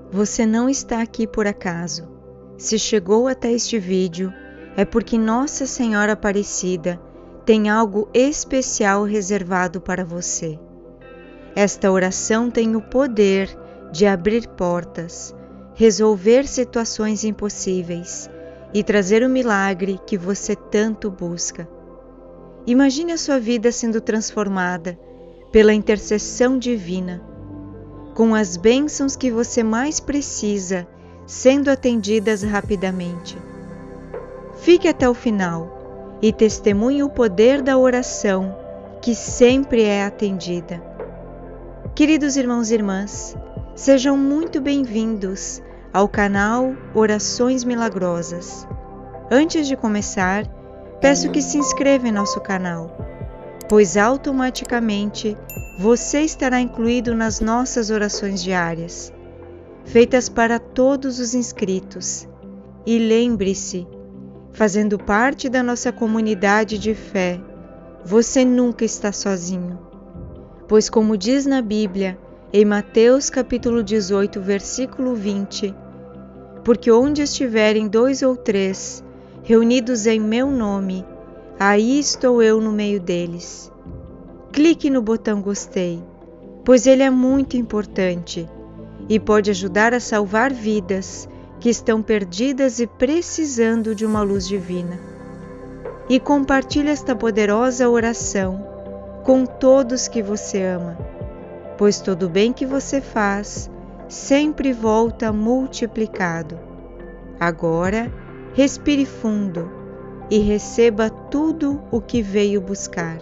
Você não está aqui por acaso. Se chegou até este vídeo, é porque Nossa Senhora Aparecida tem algo especial reservado para você. Esta oração tem o poder de abrir portas, resolver situações impossíveis e trazer o milagre que você tanto busca. Imagine a sua vida sendo transformada pela intercessão divina, com as bênçãos que você mais precisa sendo atendidas rapidamente. Fique até o final e testemunhe o poder da oração que sempre é atendida. Queridos irmãos e irmãs, sejam muito bem-vindos ao canal Orações Milagrosas. Antes de começar, peço que se inscreva em nosso canal, pois automaticamente você estará incluído nas nossas orações diárias, feitas para todos os inscritos. E lembre-se, fazendo parte da nossa comunidade de fé, você nunca está sozinho. Pois como diz na Bíblia, em Mateus capítulo 18, versículo 20, porque onde estiverem 2 ou 3 reunidos em meu nome, aí estou eu no meio deles. Clique no botão gostei, pois ele é muito importante e pode ajudar a salvar vidas que estão perdidas e precisando de uma luz divina. E compartilhe esta poderosa oração com todos que você ama, pois todo o bem que você faz sempre volta multiplicado. Agora, respire fundo e receba tudo o que veio buscar.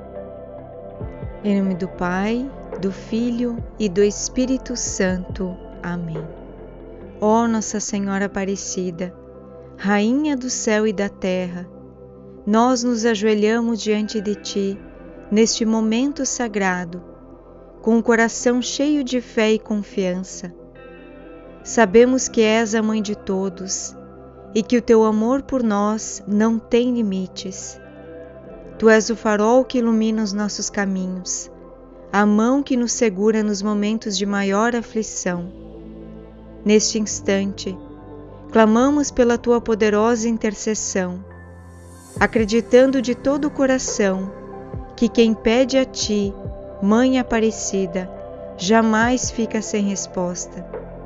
Em nome do Pai, do Filho e do Espírito Santo. Amém. Ó Nossa Senhora Aparecida, Rainha do céu e da terra, nós nos ajoelhamos diante de Ti neste momento sagrado, com o coração cheio de fé e confiança. Sabemos que és a Mãe de todos e que o Teu amor por nós não tem limites. Tu és o farol que ilumina os nossos caminhos, a mão que nos segura nos momentos de maior aflição. Neste instante, clamamos pela Tua poderosa intercessão, acreditando de todo o coração que quem pede a Ti, Mãe Aparecida, jamais fica sem resposta.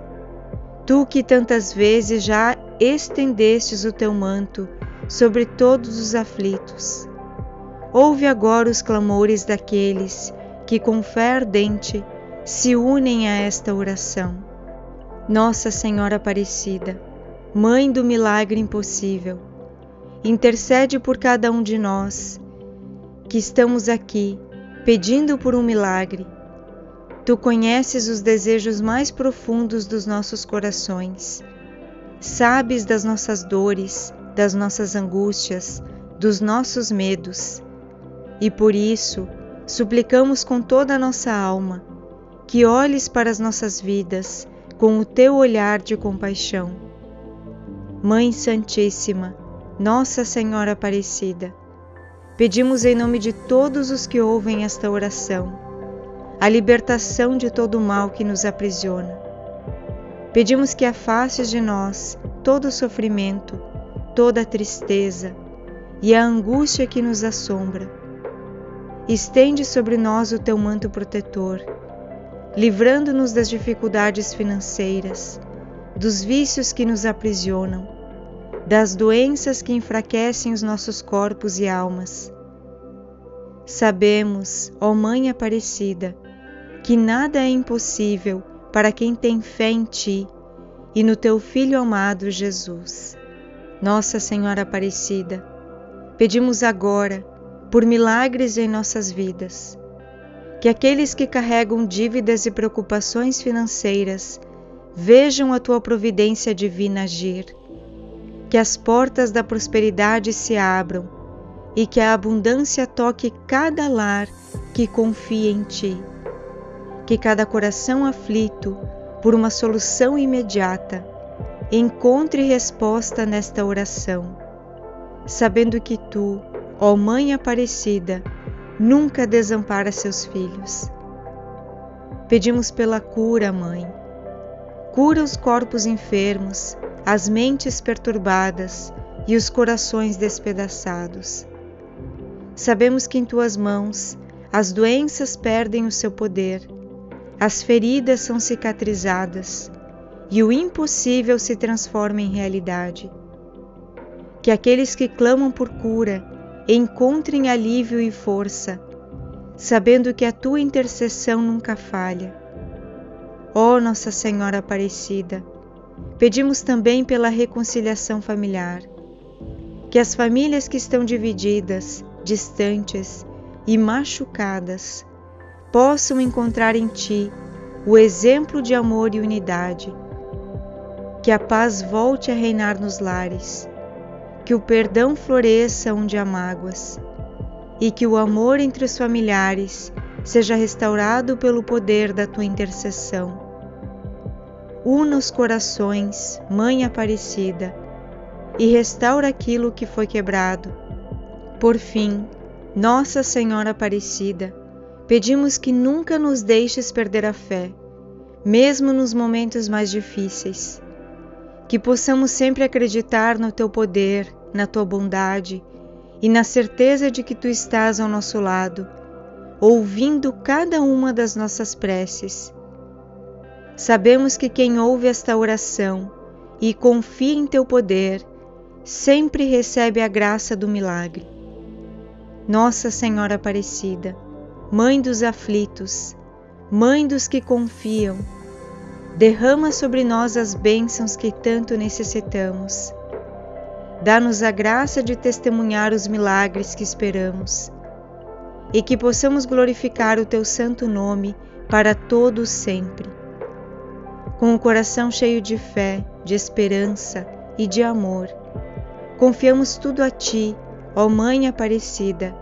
Tu que tantas vezes já estendestes o Teu manto sobre todos os aflitos, ouve agora os clamores daqueles que com fé ardente se unem a esta oração. Nossa Senhora Aparecida, Mãe do milagre impossível, intercede por cada um de nós que estamos aqui pedindo por um milagre. Tu conheces os desejos mais profundos dos nossos corações, sabes das nossas dores, das nossas angústias, dos nossos medos, e por isso suplicamos com toda a nossa alma que olhes para as nossas vidas com o Teu olhar de compaixão. Mãe Santíssima, Nossa Senhora Aparecida, pedimos em nome de todos os que ouvem esta oração, a libertação de todo o mal que nos aprisiona. Pedimos que afastes de nós todo o sofrimento, toda a tristeza e a angústia que nos assombra. Estende sobre nós o Teu manto protetor, livrando-nos das dificuldades financeiras, dos vícios que nos aprisionam, das doenças que enfraquecem os nossos corpos e almas. Sabemos, ó Mãe Aparecida, que nada é impossível para quem tem fé em Ti e no Teu Filho amado Jesus. Nossa Senhora Aparecida, pedimos agora por milagres em nossas vidas, que aqueles que carregam dívidas e preocupações financeiras vejam a Tua providência divina agir, que as portas da prosperidade se abram e que a abundância toque cada lar que confia em Ti, que cada coração aflito por uma solução imediata encontre resposta nesta oração, sabendo que Tu, ó Mãe Aparecida, nunca desampara seus filhos. Pedimos pela cura, Mãe. Cura os corpos enfermos, as mentes perturbadas e os corações despedaçados. Sabemos que em tuas mãos as doenças perdem o seu poder, as feridas são cicatrizadas e o impossível se transforma em realidade. Que aqueles que clamam por cura encontrem alívio e força, sabendo que a tua intercessão nunca falha. Ó Nossa Senhora Aparecida, pedimos também pela reconciliação familiar, que as famílias que estão divididas, distantes e machucadas possam encontrar em Ti o exemplo de amor e unidade, que a paz volte a reinar nos lares, que o perdão floresça onde há mágoas e que o amor entre os familiares seja restaurado pelo poder da Tua intercessão. Una os corações, Mãe Aparecida, e restaura aquilo que foi quebrado. Por fim, Nossa Senhora Aparecida, pedimos que nunca nos deixes perder a fé, mesmo nos momentos mais difíceis. Que possamos sempre acreditar no Teu poder, na Tua bondade e na certeza de que Tu estás ao nosso lado, ouvindo cada uma das nossas preces. Sabemos que quem ouve esta oração e confia em Teu poder, sempre recebe a graça do milagre. Nossa Senhora Aparecida, Mãe dos aflitos, Mãe dos que confiam, derrama sobre nós as bênçãos que tanto necessitamos. Dá-nos a graça de testemunhar os milagres que esperamos e que possamos glorificar o Teu santo nome para todos sempre. Com o coração cheio de fé, de esperança e de amor, confiamos tudo a Ti, ó Mãe Aparecida.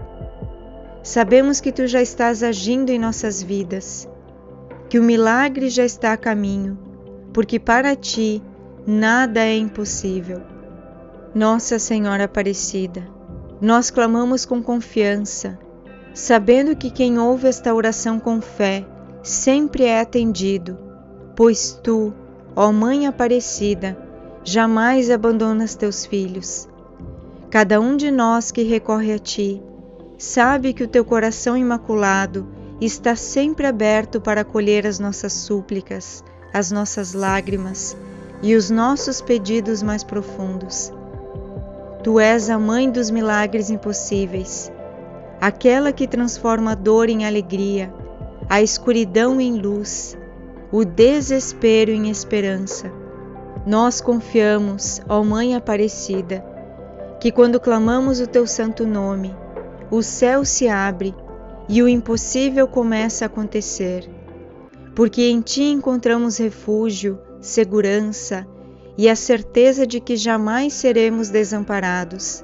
Sabemos que Tu já estás agindo em nossas vidas, que o milagre já está a caminho, porque para Ti nada é impossível. Nossa Senhora Aparecida, nós clamamos com confiança, sabendo que quem ouve esta oração com fé sempre é atendido, pois Tu, ó Mãe Aparecida, jamais abandonas Teus filhos. Cada um de nós que recorre a Ti, sabe que o Teu coração imaculado está sempre aberto para acolher as nossas súplicas, as nossas lágrimas e os nossos pedidos mais profundos. Tu és a Mãe dos milagres impossíveis, aquela que transforma a dor em alegria, a escuridão em luz, o desespero em esperança. Nós confiamos, ó Mãe Aparecida, que quando clamamos o Teu santo nome, o céu se abre e o impossível começa a acontecer, porque em Ti encontramos refúgio, segurança e a certeza de que jamais seremos desamparados.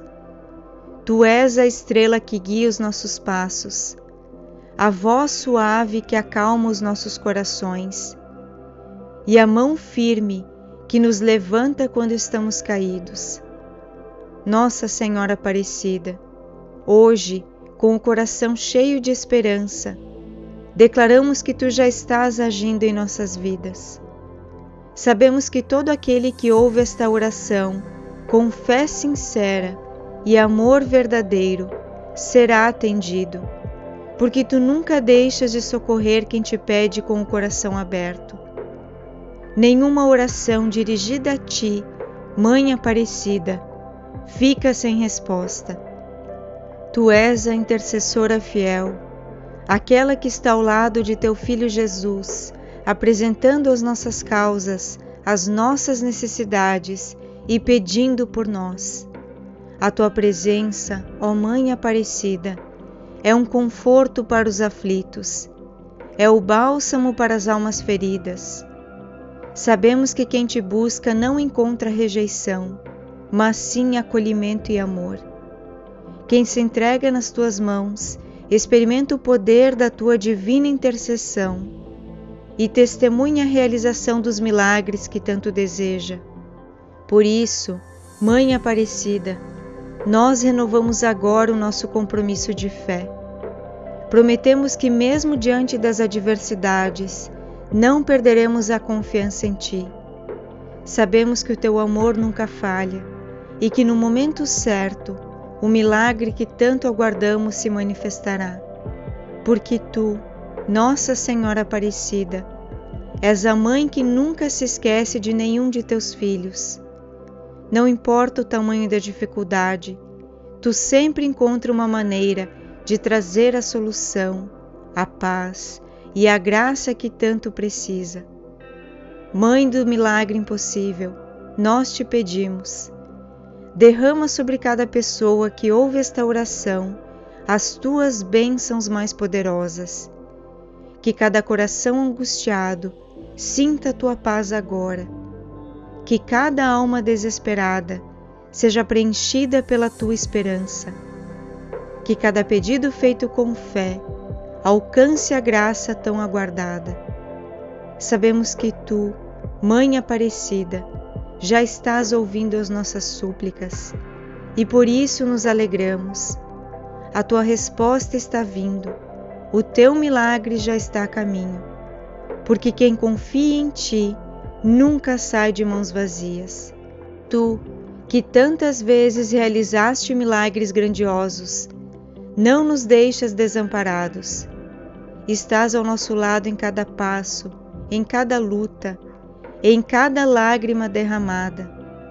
Tu és a estrela que guia os nossos passos, a voz suave que acalma os nossos corações e a mão firme que nos levanta quando estamos caídos. Nossa Senhora Aparecida, hoje, com o coração cheio de esperança, declaramos que Tu já estás agindo em nossas vidas. Sabemos que todo aquele que ouve esta oração com fé sincera e amor verdadeiro será atendido, porque Tu nunca deixas de socorrer quem Te pede com o coração aberto. Nenhuma oração dirigida a Ti, Mãe Aparecida, fica sem resposta. Tu és a intercessora fiel, aquela que está ao lado de Teu Filho Jesus, apresentando as nossas causas, as nossas necessidades e pedindo por nós. A Tua presença, ó Mãe Aparecida, é um conforto para os aflitos, é o bálsamo para as almas feridas. Sabemos que quem Te busca não encontra rejeição, mas sim acolhimento e amor. Quem se entrega nas Tuas mãos experimenta o poder da Tua divina intercessão e testemunha a realização dos milagres que tanto deseja. Por isso, Mãe Aparecida, nós renovamos agora o nosso compromisso de fé. Prometemos que mesmo diante das adversidades, não perderemos a confiança em Ti. Sabemos que o teu amor nunca falha e que no momento certo o milagre que tanto aguardamos se manifestará. Porque tu, Nossa Senhora Aparecida, és a mãe que nunca se esquece de nenhum de teus filhos. Não importa o tamanho da dificuldade, tu sempre encontra uma maneira de trazer a solução, a paz e a graça que tanto precisa. Mãe do milagre impossível, nós te pedimos, derrama sobre cada pessoa que ouve esta oração as tuas bênçãos mais poderosas. Que cada coração angustiado sinta a tua paz agora. Que cada alma desesperada seja preenchida pela tua esperança. Que cada pedido feito com fé alcance a graça tão aguardada. Sabemos que tu, Mãe Aparecida, já estás ouvindo as nossas súplicas e por isso nos alegramos. A tua resposta está vindo, o teu milagre já está a caminho, porque quem confia em ti nunca sai de mãos vazias. Tu, que tantas vezes realizaste milagres grandiosos, não nos deixas desamparados. Estás ao nosso lado em cada passo, em cada luta, em cada lágrima derramada.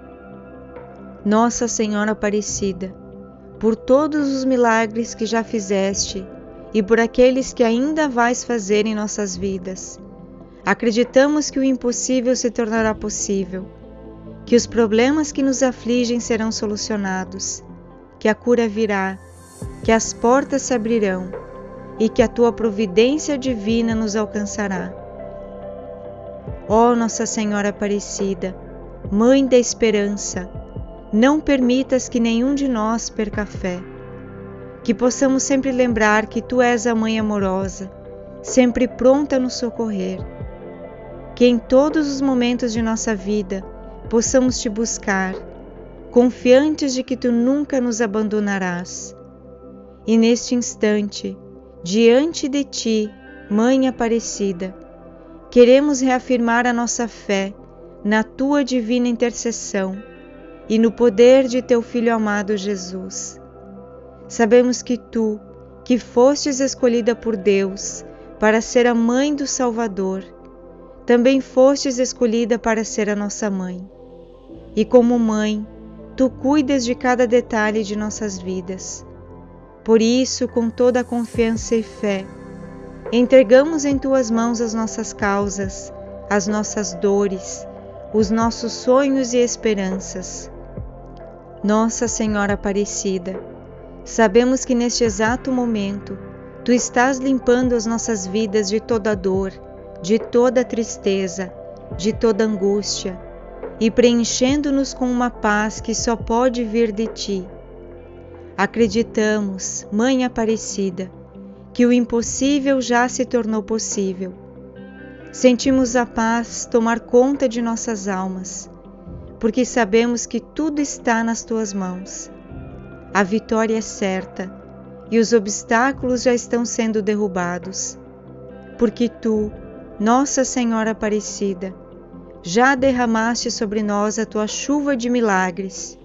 Nossa Senhora Aparecida, por todos os milagres que já fizeste e por aqueles que ainda vais fazer em nossas vidas, acreditamos que o impossível se tornará possível, que os problemas que nos afligem serão solucionados, que a cura virá, que as portas se abrirão e que a tua providência divina nos alcançará. Ó Nossa Senhora Aparecida, Mãe da Esperança, não permitas que nenhum de nós perca a fé, que possamos sempre lembrar que tu és a Mãe amorosa, sempre pronta a nos socorrer, que em todos os momentos de nossa vida possamos te buscar, confiantes de que tu nunca nos abandonarás. E neste instante, diante de ti, Mãe Aparecida, queremos reafirmar a nossa fé na tua divina intercessão e no poder de teu Filho amado Jesus. Sabemos que tu, que fostes escolhida por Deus para ser a mãe do Salvador, também fostes escolhida para ser a nossa mãe. E como mãe, tu cuidas de cada detalhe de nossas vidas. Por isso, com toda a confiança e fé, entregamos em tuas mãos as nossas causas, as nossas dores, os nossos sonhos e esperanças. Nossa Senhora Aparecida, sabemos que neste exato momento tu estás limpando as nossas vidas de toda dor, de toda tristeza, de toda angústia e preenchendo-nos com uma paz que só pode vir de ti. Acreditamos, Mãe Aparecida, que o impossível já se tornou possível. Sentimos a paz tomar conta de nossas almas, porque sabemos que tudo está nas tuas mãos. A vitória é certa e os obstáculos já estão sendo derrubados, porque tu, Nossa Senhora Aparecida, já derramaste sobre nós a tua chuva de milagres.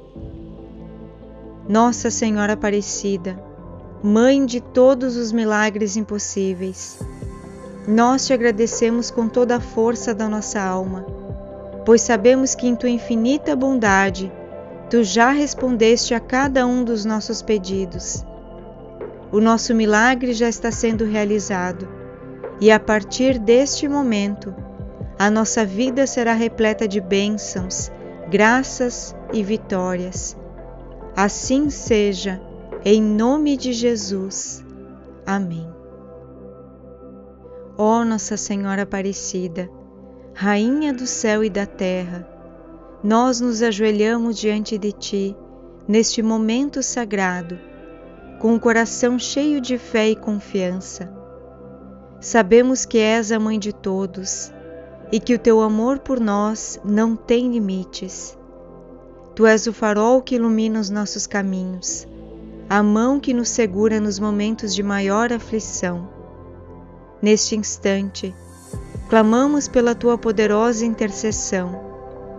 Nossa Senhora Aparecida, Mãe de todos os milagres impossíveis, nós te agradecemos com toda a força da nossa alma, pois sabemos que em tua infinita bondade tu já respondeste a cada um dos nossos pedidos. O nosso milagre já está sendo realizado e a partir deste momento a nossa vida será repleta de bênçãos, graças e vitórias. Assim seja, em nome de Jesus. Amém. Ó Nossa Senhora Aparecida, Rainha do céu e da terra, nós nos ajoelhamos diante de ti neste momento sagrado, com o coração cheio de fé e confiança. Sabemos que és a Mãe de todos e que o teu amor por nós não tem limites. Tu és o farol que ilumina os nossos caminhos, a mão que nos segura nos momentos de maior aflição. Neste instante, clamamos pela tua poderosa intercessão.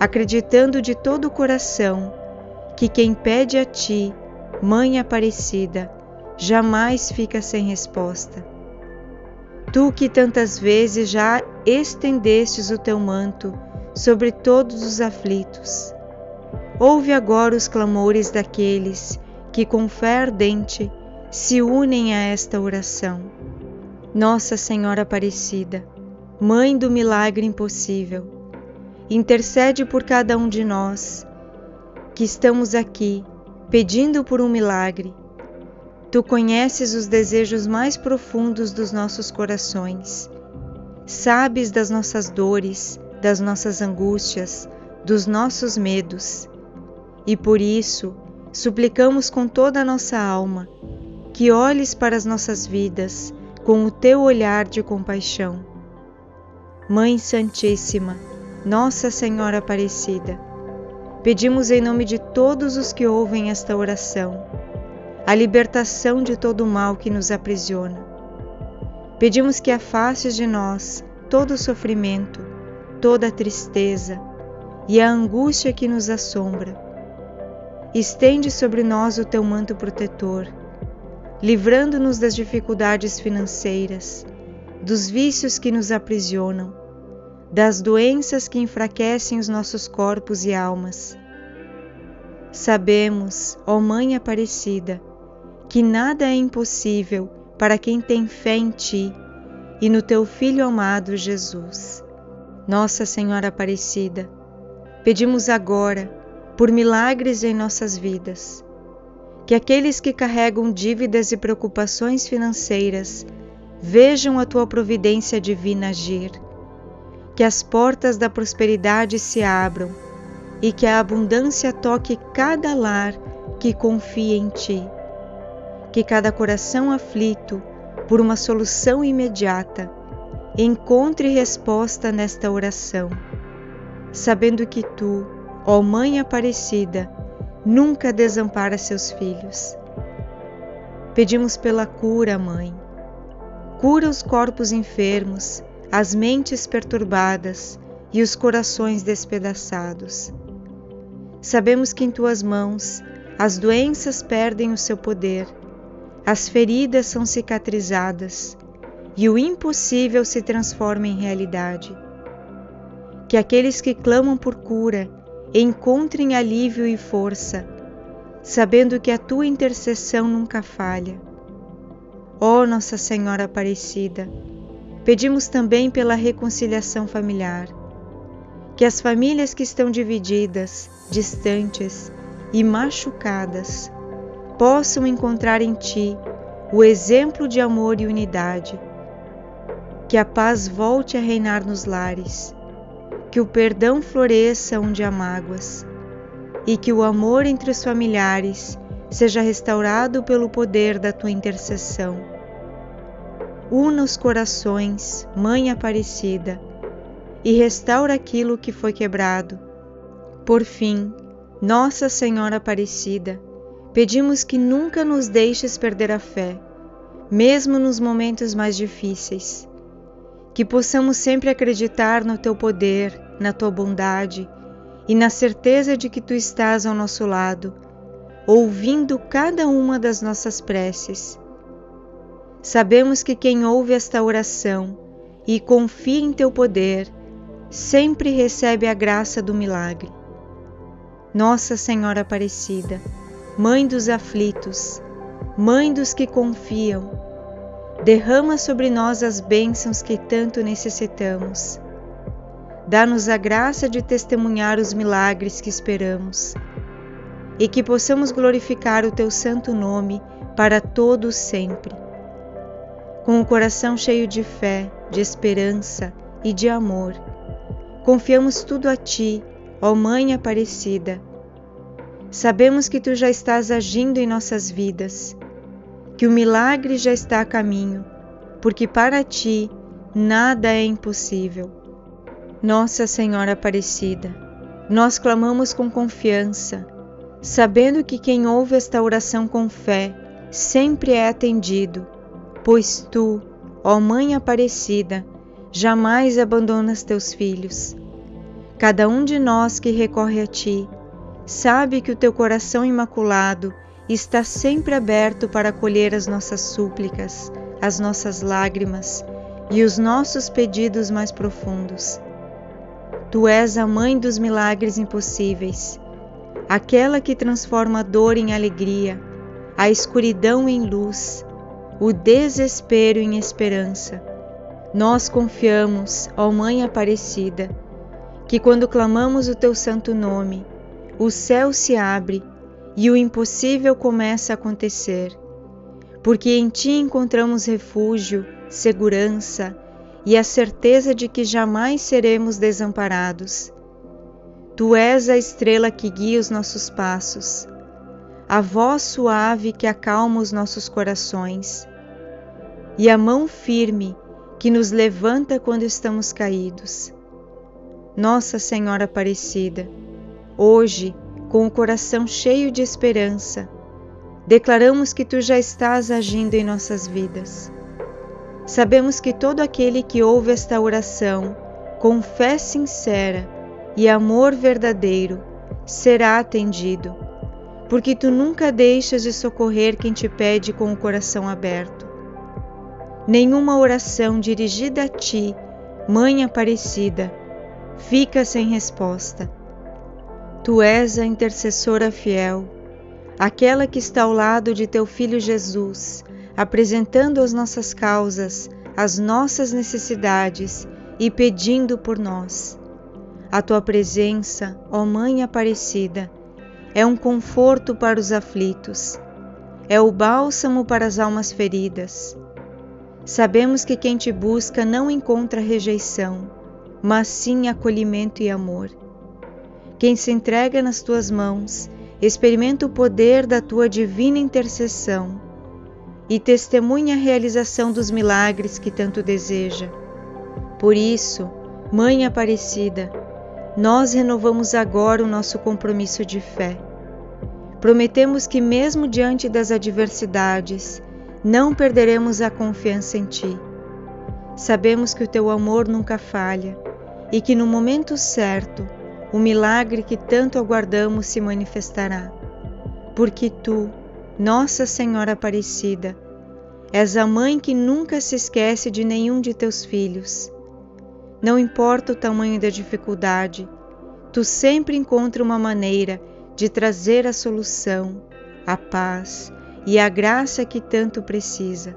acreditando de todo o coração que quem pede a ti, Mãe Aparecida, jamais fica sem resposta. Tu que tantas vezes já estendestes o teu manto sobre todos os aflitos, ouve agora os clamores daqueles que com fé ardente se unem a esta oração. Nossa Senhora Aparecida, Mãe do milagre impossível, intercede por cada um de nós que estamos aqui pedindo por um milagre. Tu conheces os desejos mais profundos dos nossos corações, sabes das nossas dores, das nossas angústias, dos nossos medos, e por isso suplicamos com toda a nossa alma que olhes para as nossas vidas com o teu olhar de compaixão. Mãe Santíssima, Nossa Senhora Aparecida, pedimos em nome de todos os que ouvem esta oração a libertação de todo o mal que nos aprisiona. Pedimos que afastes de nós todo o sofrimento, toda a tristeza e a angústia que nos assombra. Estende sobre nós o teu manto protetor, livrando-nos das dificuldades financeiras, dos vícios que nos aprisionam, das doenças que enfraquecem os nossos corpos e almas. Sabemos, ó Mãe Aparecida, que nada é impossível para quem tem fé em ti e no teu Filho amado Jesus. Nossa Senhora Aparecida, pedimos agora por milagres em nossas vidas, que aqueles que carregam dívidas e preocupações financeiras vejam a tua providência divina agir, que as portas da prosperidade se abram e que a abundância toque cada lar que confia em ti, que cada coração aflito por uma solução imediata encontre resposta nesta oração, sabendo que tu, ó Mãe Aparecida, nunca desampara seus filhos. Pedimos pela cura, Mãe. Cura os corpos enfermos, as mentes perturbadas e os corações despedaçados. Sabemos que em tuas mãos as doenças perdem o seu poder, as feridas são cicatrizadas e o impossível se transforma em realidade. Que aqueles que clamam por cura encontrem alívio e força, sabendo que a tua intercessão nunca falha. Ó Nossa Senhora Aparecida, pedimos também pela reconciliação familiar, que as famílias que estão divididas, distantes e machucadas possam encontrar em ti o exemplo de amor e unidade, que a paz volte a reinar nos lares, que o perdão floresça onde há mágoas e que o amor entre os familiares seja restaurado pelo poder da tua intercessão. Una os corações, Mãe Aparecida, e restaura aquilo que foi quebrado. Por fim, Nossa Senhora Aparecida, pedimos que nunca nos deixes perder a fé, mesmo nos momentos mais difíceis, que possamos sempre acreditar no teu poder, na tua bondade e na certeza de que tu estás ao nosso lado, ouvindo cada uma das nossas preces. Sabemos que quem ouve esta oração e confia em teu poder, sempre recebe a graça do milagre. Nossa Senhora Aparecida, Mãe dos aflitos, Mãe dos que confiam, derrama sobre nós as bênçãos que tanto necessitamos. Dá-nos a graça de testemunhar os milagres que esperamos e que possamos glorificar o teu santo nome para todos sempre. Com o coração cheio de fé, de esperança e de amor, confiamos tudo a ti, ó Mãe Aparecida. Sabemos que tu já estás agindo em nossas vidas, que o milagre já está a caminho, porque para ti nada é impossível. Nossa Senhora Aparecida, nós clamamos com confiança, sabendo que quem ouve esta oração com fé sempre é atendido, pois tu, ó Mãe Aparecida, jamais abandonas teus filhos. Cada um de nós que recorre a Ti sabe que o Teu coração imaculado está sempre aberto para acolher as nossas súplicas, as nossas lágrimas e os nossos pedidos mais profundos. Tu és a Mãe dos milagres impossíveis, aquela que transforma a dor em alegria, a escuridão em luz, o desespero em esperança. Nós confiamos, ó Mãe Aparecida, que quando clamamos o Teu santo nome, o céu se abre e o impossível começa a acontecer, porque em Ti encontramos refúgio, segurança e a certeza de que jamais seremos desamparados. Tu és a estrela que guia os nossos passos, a voz suave que acalma os nossos corações e a mão firme que nos levanta quando estamos caídos. Nossa Senhora Aparecida, hoje, com o coração cheio de esperança, declaramos que Tu já estás agindo em nossas vidas. Sabemos que todo aquele que ouve esta oração com fé sincera e amor verdadeiro será atendido, porque Tu nunca deixas de socorrer quem Te pede com o coração aberto. Nenhuma oração dirigida a Ti, Mãe Aparecida, fica sem resposta. Tu és a intercessora fiel, aquela que está ao lado de Teu Filho Jesus, apresentando as nossas causas, as nossas necessidades e pedindo por nós. A Tua presença, ó Mãe Aparecida, é um conforto para os aflitos, é o bálsamo para as almas feridas. Sabemos que quem Te busca não encontra rejeição, mas sim acolhimento e amor. Quem se entrega nas Tuas mãos experimenta o poder da Tua divina intercessão e testemunha a realização dos milagres que tanto deseja. Por isso, Mãe Aparecida, nós renovamos agora o nosso compromisso de fé. Prometemos que mesmo diante das adversidades, não perderemos a confiança em Ti. Sabemos que o Teu amor nunca falha e que no momento certo, o milagre que tanto aguardamos se manifestará. Porque Tu, Nossa Senhora Aparecida, és a Mãe que nunca se esquece de nenhum de Teus filhos. Não importa o tamanho da dificuldade, Tu sempre encontras uma maneira de trazer a solução, a paz e a graça que tanto precisa.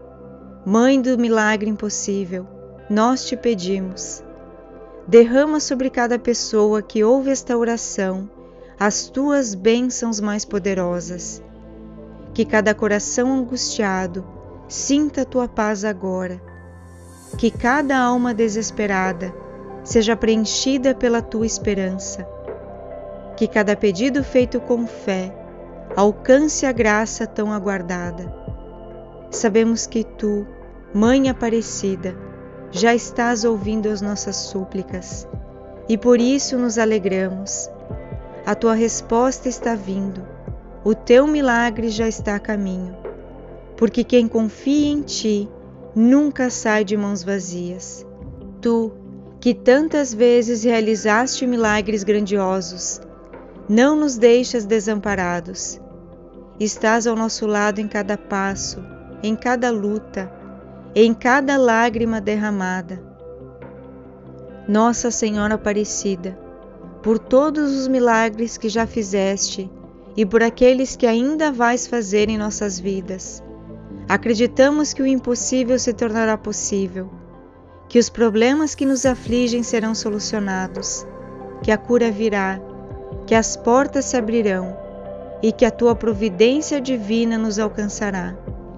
Mãe do milagre impossível, nós Te pedimos, derrama sobre cada pessoa que ouve esta oração as Tuas bênçãos mais poderosas. Que cada coração angustiado sinta a Tua paz agora. Que cada alma desesperada seja preenchida pela Tua esperança. Que cada pedido feito com fé alcance a graça tão aguardada. Sabemos que Tu, Mãe Aparecida, já estás ouvindo as nossas súplicas e por isso nos alegramos. A Tua resposta está vindo, o Teu milagre já está a caminho, porque quem confia em Ti nunca sai de mãos vazias. Tu, que tantas vezes realizaste milagres grandiosos, não nos deixas desamparados. Estás ao nosso lado em cada passo, em cada luta, em cada lágrima derramada. Nossa Senhora Aparecida, por todos os milagres que já fizeste e por aqueles que ainda vais fazer em nossas vidas, acreditamos que o impossível se tornará possível, que os problemas que nos afligem serão solucionados, que a cura virá, que as portas se abrirão e que a Tua providência divina nos alcançará.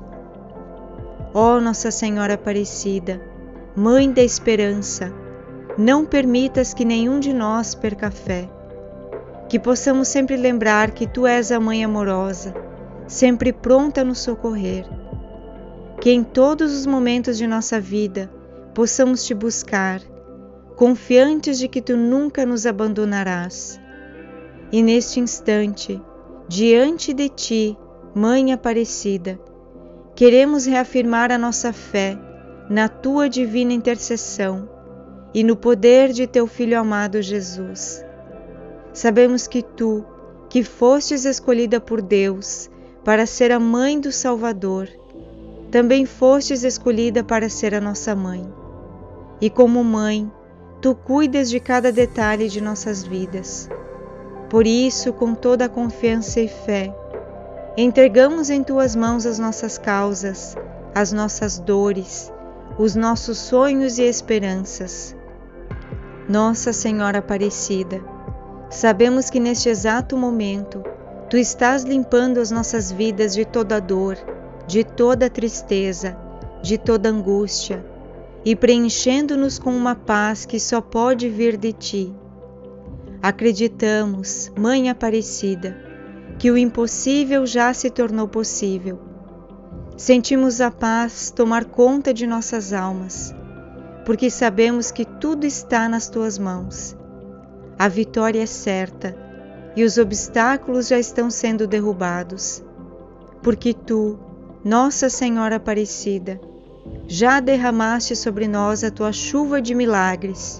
Ó Nossa Senhora Aparecida, Mãe da Esperança, não permitas que nenhum de nós perca a fé, que possamos sempre lembrar que Tu és a Mãe amorosa, sempre pronta a nos socorrer, que em todos os momentos de nossa vida possamos Te buscar, confiantes de que Tu nunca nos abandonarás. E neste instante, diante de Ti, Mãe Aparecida, queremos reafirmar a nossa fé na Tua divina intercessão e no poder de teu Filho amado Jesus. Sabemos que tu, que fostes escolhida por Deus para ser a mãe do Salvador, também fostes escolhida para ser a nossa mãe. E como mãe, tu cuidas de cada detalhe de nossas vidas. Por isso, com toda a confiança e fé, entregamos em tuas mãos as nossas causas, as nossas dores, os nossos sonhos e esperanças. Nossa Senhora Aparecida, sabemos que neste exato momento tu estás limpando as nossas vidas de toda dor, de toda tristeza, de toda angústia e preenchendo-nos com uma paz que só pode vir de ti. Acreditamos, Mãe Aparecida, que o impossível já se tornou possível. Sentimos a paz tomar conta de nossas almas, porque sabemos que tudo está nas tuas mãos. A vitória é certa e os obstáculos já estão sendo derrubados, porque tu, Nossa Senhora Aparecida, já derramaste sobre nós a tua chuva de milagres.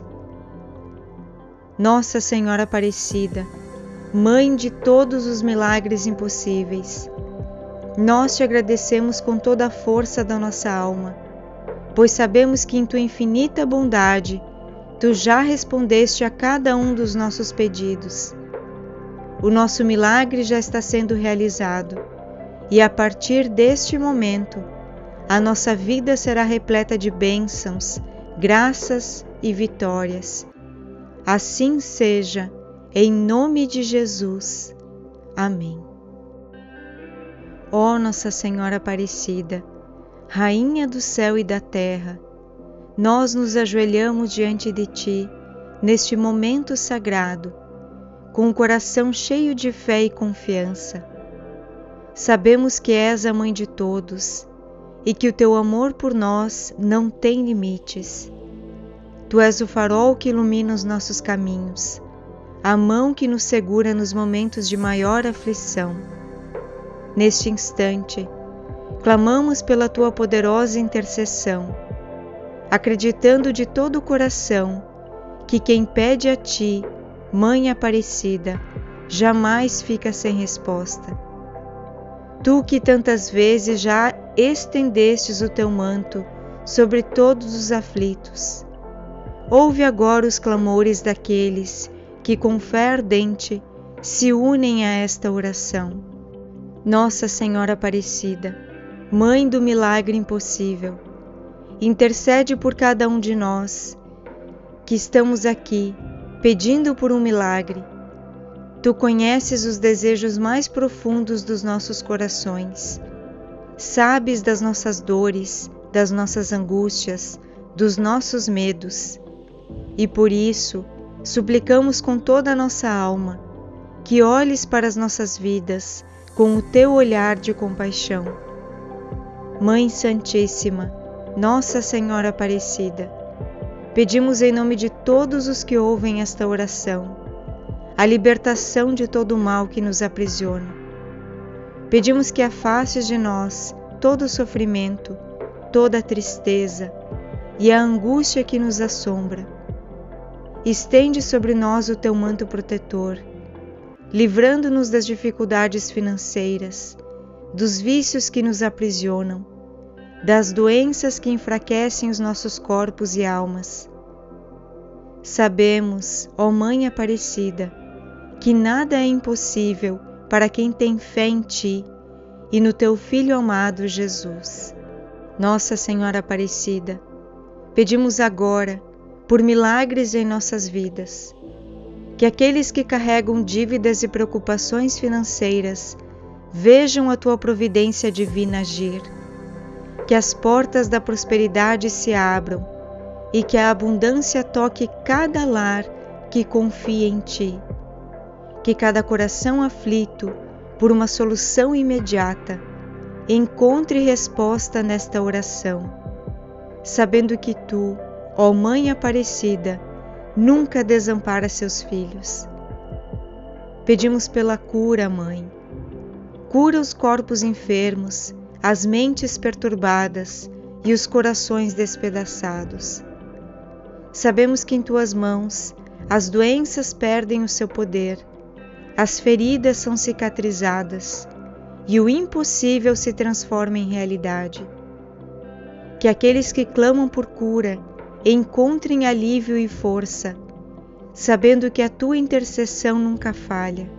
Nossa Senhora Aparecida, Mãe de todos os milagres impossíveis, nós te agradecemos com toda a força da nossa alma, pois sabemos que em tua infinita bondade tu já respondeste a cada um dos nossos pedidos. O nosso milagre já está sendo realizado e a partir deste momento a nossa vida será repleta de bênçãos, graças e vitórias. Assim seja, em nome de Jesus. Amém. Ó Nossa Senhora Aparecida, Rainha do céu e da terra, nós nos ajoelhamos diante de ti neste momento sagrado, com o coração cheio de fé e confiança. Sabemos que és a Mãe de todos e que o teu amor por nós não tem limites. Tu és o farol que ilumina os nossos caminhos, a mão que nos segura nos momentos de maior aflição. Neste instante, clamamos pela tua poderosa intercessão, acreditando de todo o coração que quem pede a ti, Mãe Aparecida, jamais fica sem resposta. Tu que tantas vezes já estendestes o teu manto sobre todos os aflitos, ouve agora os clamores daqueles que com fé ardente se unem a esta oração. Nossa Senhora Aparecida, Mãe do milagre impossível, intercede por cada um de nós que estamos aqui pedindo por um milagre. Tu conheces os desejos mais profundos dos nossos corações, sabes das nossas dores, das nossas angústias, dos nossos medos. E por isso, suplicamos com toda a nossa alma que olhes para as nossas vidas com o teu olhar de compaixão. Mãe Santíssima, Nossa Senhora Aparecida, pedimos em nome de todos os que ouvem esta oração a libertação de todo o mal que nos aprisiona. Pedimos que afastes de nós todo o sofrimento, toda a tristeza e a angústia que nos assombra. Estende sobre nós o teu manto protetor, livrando-nos das dificuldades financeiras, dos vícios que nos aprisionam, das doenças que enfraquecem os nossos corpos e almas. Sabemos, ó Mãe Aparecida, que nada é impossível para quem tem fé em ti e no teu Filho amado Jesus. Nossa Senhora Aparecida, pedimos agora por milagres em nossas vidas, que aqueles que carregam dívidas e preocupações financeiras vejam a tua providência divina agir, que as portas da prosperidade se abram e que a abundância toque cada lar que confia em ti, que cada coração aflito por uma solução imediata encontre resposta nesta oração, sabendo que tu, ó Mãe Aparecida, nunca desampara seus filhos. Pedimos pela cura, Mãe. Cura os corpos enfermos, as mentes perturbadas e os corações despedaçados. sabemos que em tuas mãos as doenças perdem o seu poder, as feridas são cicatrizadas e o impossível se transforma em realidade. Que aqueles que clamam por cura encontrem alívio e força, sabendo que a tua intercessão nunca falha.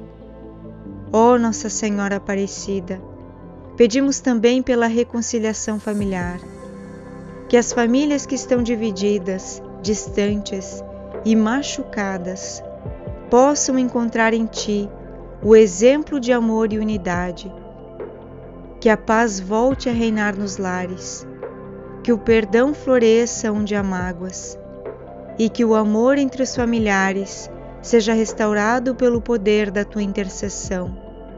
Ó Nossa Senhora Aparecida, pedimos também pela reconciliação familiar, que as famílias que estão divididas, distantes e machucadas possam encontrar em Ti o exemplo de amor e unidade, que a paz volte a reinar nos lares, que o perdão floresça onde há mágoas e que o amor entre os familiares seja restaurado pelo poder da Tua intercessão.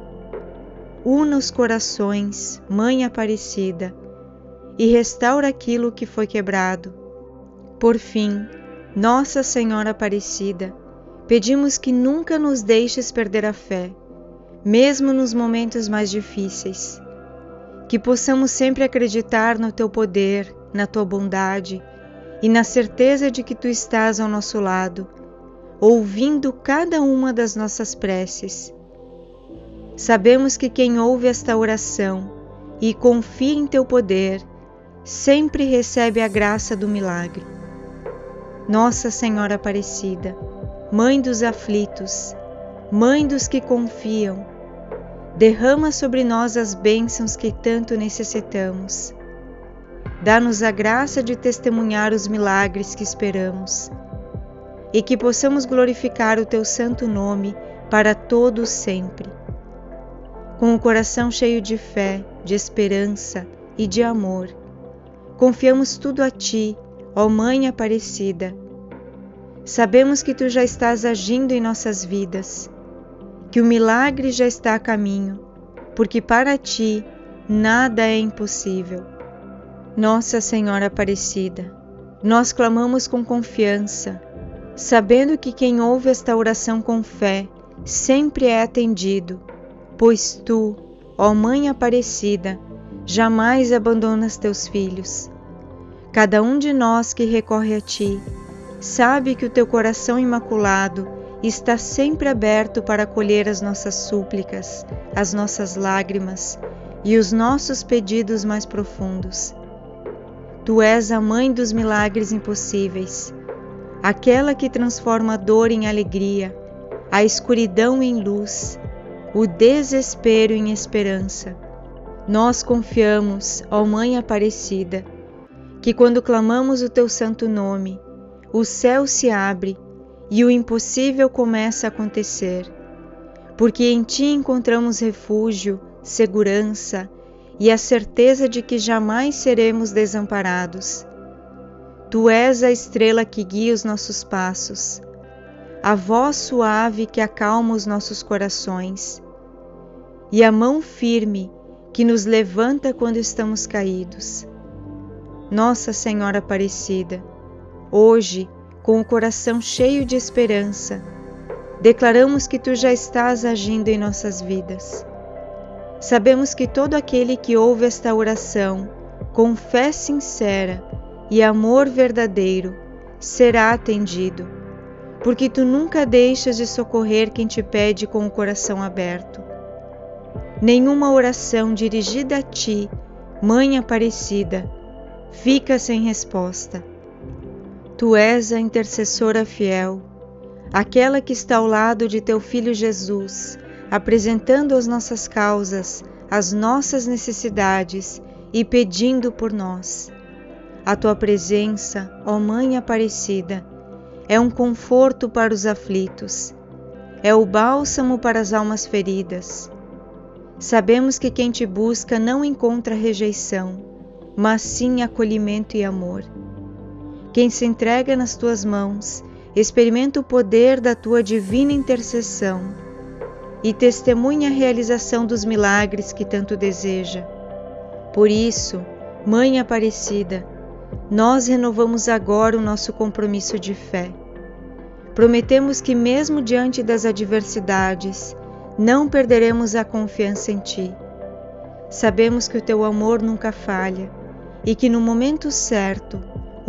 Una os corações, Mãe Aparecida, e restaura aquilo que foi quebrado. Por fim, Nossa Senhora Aparecida, pedimos que nunca nos deixes perder a fé, mesmo nos momentos mais difíceis. Que possamos sempre acreditar no Teu poder, na Tua bondade e na certeza de que Tu estás ao nosso lado, ouvindo cada uma das nossas preces. Sabemos que quem ouve esta oração e confia em Teu poder, sempre recebe a graça do milagre. Nossa Senhora Aparecida, Mãe dos aflitos, Mãe dos que confiam, derrama sobre nós as bênçãos que tanto necessitamos. Dá-nos a graça de testemunhar os milagres que esperamos e que possamos glorificar o Teu santo nome para todo sempre. Com o coração cheio de fé, de esperança e de amor, confiamos tudo a Ti, ó Mãe Aparecida. Sabemos que Tu já estás agindo em nossas vidas, que o milagre já está a caminho, porque para Ti nada é impossível. Nossa Senhora Aparecida, nós clamamos com confiança, sabendo que quem ouve esta oração com fé sempre é atendido, pois Tu, ó Mãe Aparecida, jamais abandonas Teus filhos. Cada um de nós que recorre a Ti, sabe que o Teu coração imaculado está sempre aberto para acolher as nossas súplicas, as nossas lágrimas e os nossos pedidos mais profundos. Tu és a Mãe dos milagres impossíveis, aquela que transforma a dor em alegria, a escuridão em luz, o desespero em esperança. Nós confiamos, ó Mãe Aparecida, que quando clamamos o Teu santo nome, o céu se abre e o impossível começa a acontecer, porque em Ti encontramos refúgio, segurança e a certeza de que jamais seremos desamparados. Tu és a estrela que guia os nossos passos, a voz suave que acalma os nossos corações e a mão firme que nos levanta quando estamos caídos. Nossa Senhora Aparecida, hoje, com o coração cheio de esperança, declaramos que Tu já estás agindo em nossas vidas. Sabemos que todo aquele que ouve esta oração com fé sincera e amor verdadeiro será atendido, porque Tu nunca deixas de socorrer quem Te pede com o coração aberto. Nenhuma oração dirigida a Ti, Mãe Aparecida, fica sem resposta. Tu és a intercessora fiel, aquela que está ao lado de Teu Filho Jesus, apresentando as nossas causas, as nossas necessidades e pedindo por nós. A Tua presença, ó Mãe Aparecida, é um conforto para os aflitos, é o bálsamo para as almas feridas. Sabemos que quem Te busca não encontra rejeição, mas sim acolhimento e amor. Quem se entrega nas Tuas mãos experimenta o poder da Tua divina intercessão e testemunha a realização dos milagres que tanto deseja. Por isso, Mãe Aparecida, nós renovamos agora o nosso compromisso de fé. Prometemos que mesmo diante das adversidades, não perderemos a confiança em Ti. Sabemos que o Teu amor nunca falha e que no momento certo,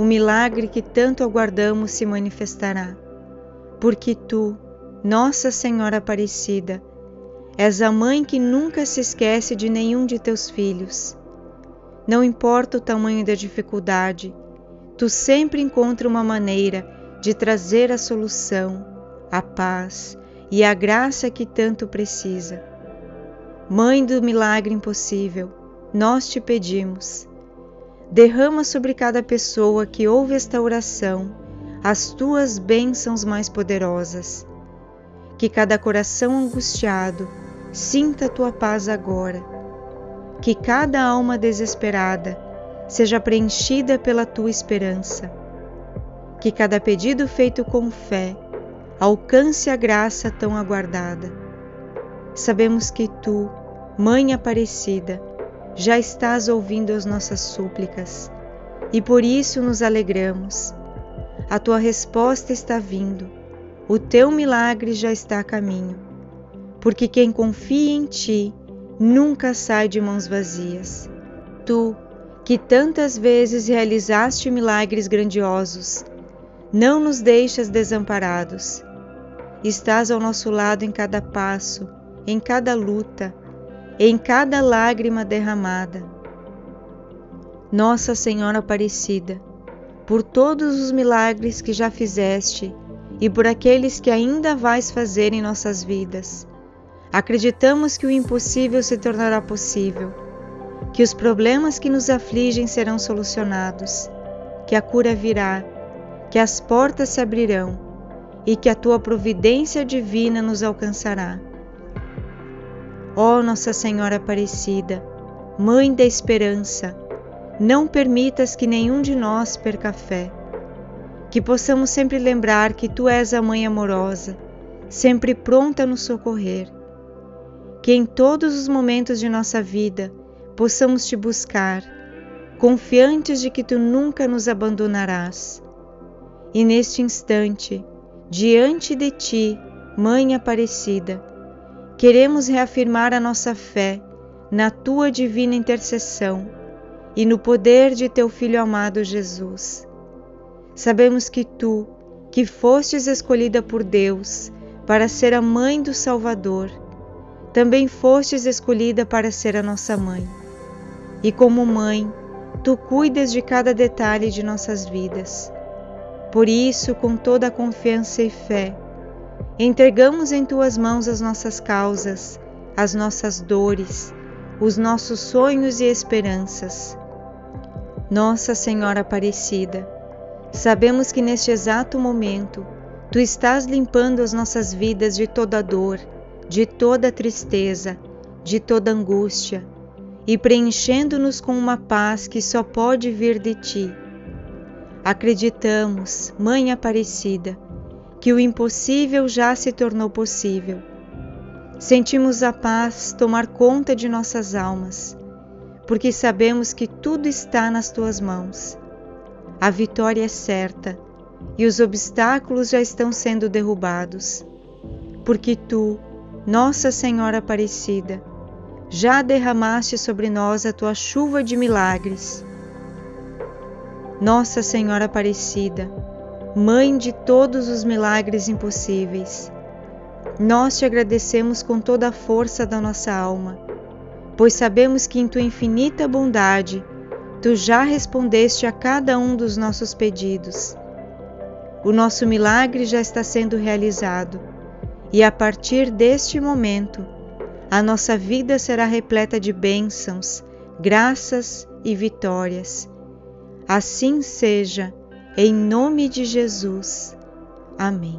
o milagre que tanto aguardamos se manifestará, porque tu, Nossa Senhora Aparecida, és a mãe que nunca se esquece de nenhum de teus filhos. Não importa o tamanho da dificuldade, tu sempre encontra uma maneira de trazer a solução, a paz e a graça que tanto precisa. Mãe do milagre impossível, nós te pedimos, derrama sobre cada pessoa que ouve esta oração as tuas bênçãos mais poderosas. Que cada coração angustiado sinta a tua paz agora. Que cada alma desesperada seja preenchida pela tua esperança. Que cada pedido feito com fé alcance a graça tão aguardada. Sabemos que tu, Mãe Aparecida, já estás ouvindo as nossas súplicas e por isso nos alegramos. A tua resposta está vindo, o teu milagre já está a caminho, porque quem confia em ti nunca sai de mãos vazias. Tu, que tantas vezes realizaste milagres grandiosos, não nos deixas desamparados. Estás ao nosso lado em cada passo, em cada luta, em cada lágrima derramada. Nossa Senhora Aparecida, por todos os milagres que já fizeste e por aqueles que ainda vais fazer em nossas vidas, acreditamos que o impossível se tornará possível, que os problemas que nos afligem serão solucionados, que a cura virá, que as portas se abrirão e que a tua providência divina nos alcançará. Ó Nossa Senhora Aparecida, Mãe da Esperança, não permitas que nenhum de nós perca a fé, que possamos sempre lembrar que tu és a Mãe amorosa, sempre pronta a nos socorrer, que em todos os momentos de nossa vida possamos te buscar, confiantes de que tu nunca nos abandonarás. E neste instante, diante de ti, Mãe Aparecida, queremos reafirmar a nossa fé na tua divina intercessão e no poder de teu Filho amado Jesus. Sabemos que tu, que fostes escolhida por Deus para ser a mãe do Salvador, também fostes escolhida para ser a nossa mãe. E como mãe, tu cuidas de cada detalhe de nossas vidas. Por isso, com toda a confiança e fé, entregamos em tuas mãos as nossas causas, as nossas dores, os nossos sonhos e esperanças. Nossa Senhora Aparecida, sabemos que neste exato momento tu estás limpando as nossas vidas de toda dor, de toda tristeza, de toda angústia e preenchendo-nos com uma paz que só pode vir de ti. Acreditamos, Mãe Aparecida, que o impossível já se tornou possível. Sentimos a paz tomar conta de nossas almas, porque sabemos que tudo está nas tuas mãos. A vitória é certa e os obstáculos já estão sendo derrubados, porque tu, Nossa Senhora Aparecida, já derramaste sobre nós a tua chuva de milagres. Nossa Senhora Aparecida, Mãe de todos os milagres impossíveis, nós te agradecemos com toda a força da nossa alma, pois sabemos que em tua infinita bondade tu já respondeste a cada um dos nossos pedidos. O nosso milagre já está sendo realizado e a partir deste momento a nossa vida será repleta de bênçãos, graças e vitórias. Assim seja, em nome de Jesus. Amém.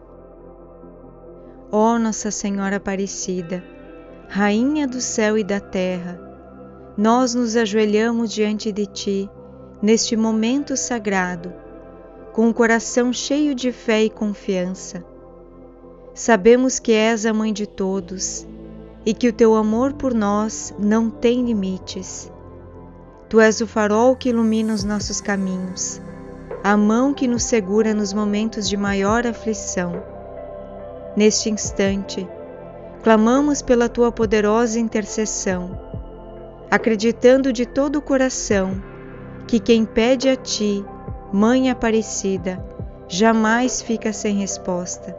Ó Nossa Senhora Aparecida, Rainha do céu e da terra, nós nos ajoelhamos diante de ti neste momento sagrado, com o coração cheio de fé e confiança. Sabemos que és a Mãe de todos e que o teu amor por nós não tem limites. Tu és o farol que ilumina os nossos caminhos, a mão que nos segura nos momentos de maior aflição. Neste instante, clamamos pela tua poderosa intercessão, acreditando de todo o coração que quem pede a ti Mãe Aparecida, jamais fica sem resposta.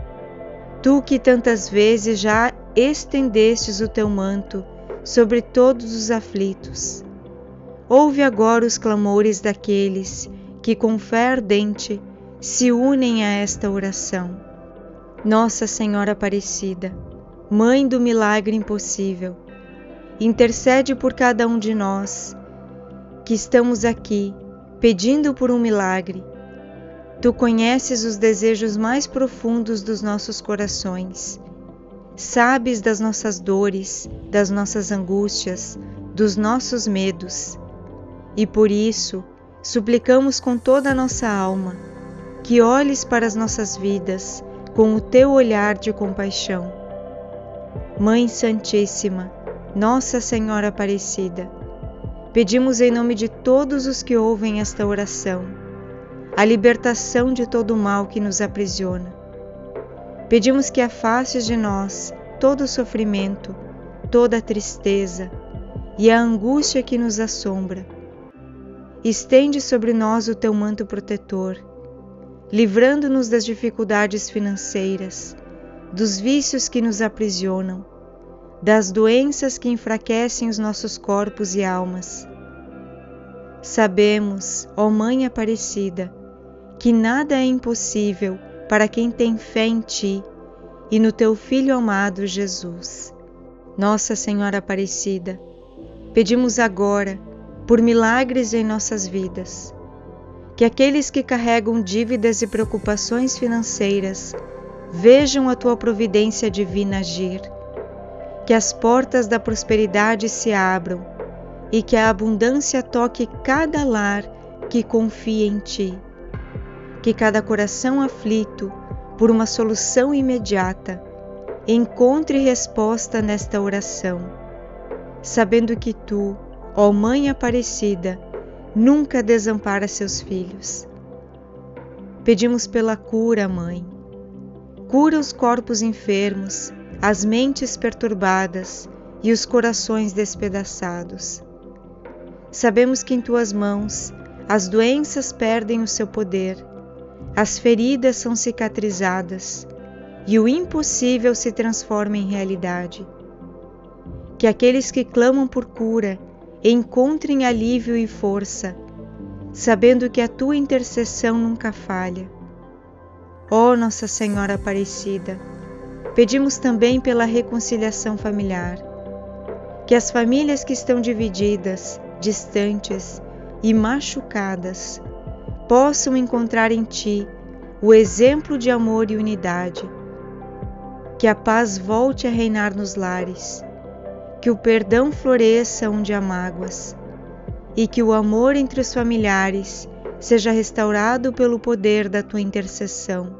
Tu que tantas vezes já estendestes o teu manto sobre todos os aflitos, ouve agora os clamores daqueles que com fé ardente se unem a esta oração. Nossa Senhora Aparecida, Mãe do milagre impossível, intercede por cada um de nós que estamos aqui pedindo por um milagre. Tu conheces os desejos mais profundos dos nossos corações, sabes das nossas dores, das nossas angústias, dos nossos medos, e por isso suplicamos com toda a nossa alma que olhes para as nossas vidas com o teu olhar de compaixão. Mãe Santíssima, Nossa Senhora Aparecida, pedimos em nome de todos os que ouvem esta oração a libertação de todo o mal que nos aprisiona. Pedimos que afastes de nós todo o sofrimento, toda a tristeza e a angústia que nos assombra. Estende sobre nós o teu manto protetor, livrando-nos das dificuldades financeiras, dos vícios que nos aprisionam, das doenças que enfraquecem os nossos corpos e almas. Sabemos, ó Mãe Aparecida, que nada é impossível para quem tem fé em Ti e no Teu Filho amado Jesus. Nossa Senhora Aparecida, pedimos agora por milagres em nossas vidas, que aqueles que carregam dívidas e preocupações financeiras vejam a Tua providência divina agir, que as portas da prosperidade se abram e que a abundância toque cada lar que confia em Ti, que cada coração aflito por uma solução imediata encontre resposta nesta oração, sabendo que Tu, ó Mãe Aparecida, nunca desampara seus filhos. Pedimos pela cura, Mãe. Cura os corpos enfermos, as mentes perturbadas e os corações despedaçados. Sabemos que em Tuas mãos as doenças perdem o seu poder, as feridas são cicatrizadas e o impossível se transforma em realidade. Que aqueles que clamam por cura encontrem alívio e força, sabendo que a Tua intercessão nunca falha. Ó Nossa Senhora Aparecida, pedimos também pela reconciliação familiar, que as famílias que estão divididas, distantes e machucadas possam encontrar em Ti o exemplo de amor e unidade, que a paz volte a reinar nos lares, que o perdão floresça onde há mágoas e que o amor entre os familiares seja restaurado pelo poder da Tua intercessão.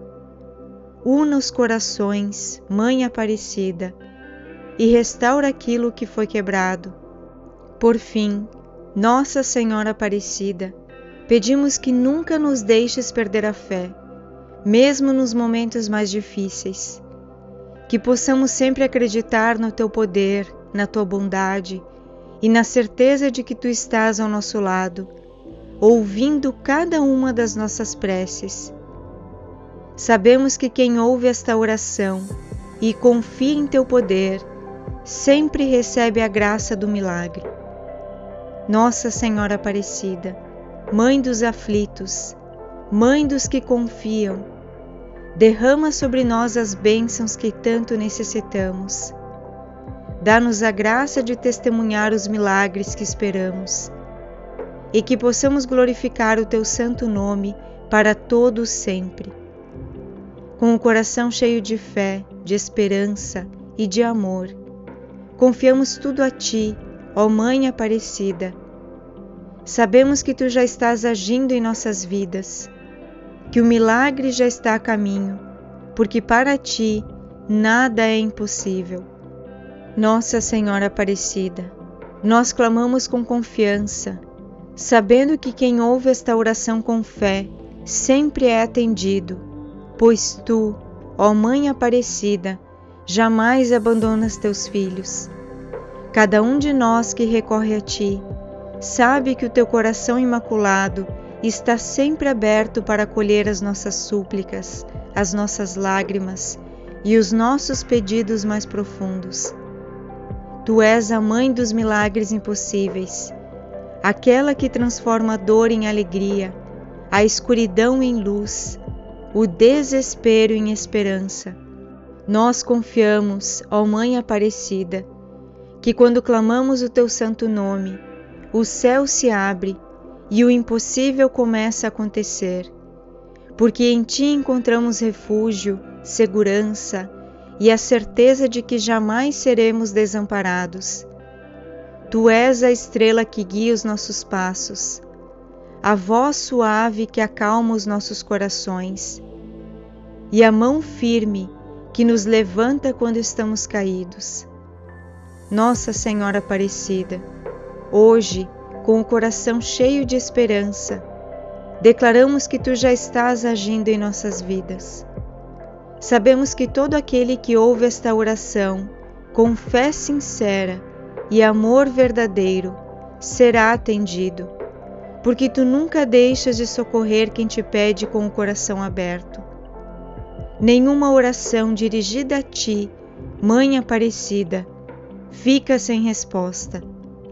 Una os corações, Mãe Aparecida, e restaura aquilo que foi quebrado. Por fim, Nossa Senhora Aparecida, pedimos que nunca nos deixes perder a fé, mesmo nos momentos mais difíceis, que possamos sempre acreditar no Teu poder, na Tua bondade e na certeza de que Tu estás ao nosso lado, ouvindo cada uma das nossas preces. Sabemos que quem ouve esta oração e confia em Teu poder, sempre recebe a graça do milagre. Nossa Senhora Aparecida, Mãe dos aflitos, Mãe dos que confiam, derrama sobre nós as bênçãos que tanto necessitamos. Dá-nos a graça de testemunhar os milagres que esperamos e que possamos glorificar o Teu santo nome para todo sempre. Com o coração cheio de fé, de esperança e de amor, confiamos tudo a Ti, ó Mãe Aparecida. Sabemos que Tu já estás agindo em nossas vidas, que o milagre já está a caminho, porque para Ti nada é impossível. Nossa Senhora Aparecida, nós clamamos com confiança, sabendo que quem ouve esta oração com fé sempre é atendido, pois Tu, ó Mãe Aparecida, jamais abandonas Teus filhos. Cada um de nós que recorre a Ti sabe que o Teu coração imaculado está sempre aberto para acolher as nossas súplicas, as nossas lágrimas e os nossos pedidos mais profundos. Tu és a mãe dos milagres impossíveis, aquela que transforma a dor em alegria, a escuridão em luz, o desespero em esperança. Nós confiamos, ó Mãe Aparecida, que quando clamamos o teu santo nome, o céu se abre e o impossível começa a acontecer, porque em ti encontramos refúgio, segurança e a certeza de que jamais seremos desamparados. Tu és a estrela que guia os nossos passos, a voz suave que acalma os nossos corações e a mão firme que nos levanta quando estamos caídos. Nossa Senhora Aparecida, hoje, com o coração cheio de esperança, declaramos que Tu já estás agindo em nossas vidas. Sabemos que todo aquele que ouve esta oração com fé sincera e amor verdadeiro será atendido, porque Tu nunca deixas de socorrer quem te pede com o coração aberto. Nenhuma oração dirigida a Ti, Mãe Aparecida, fica sem resposta.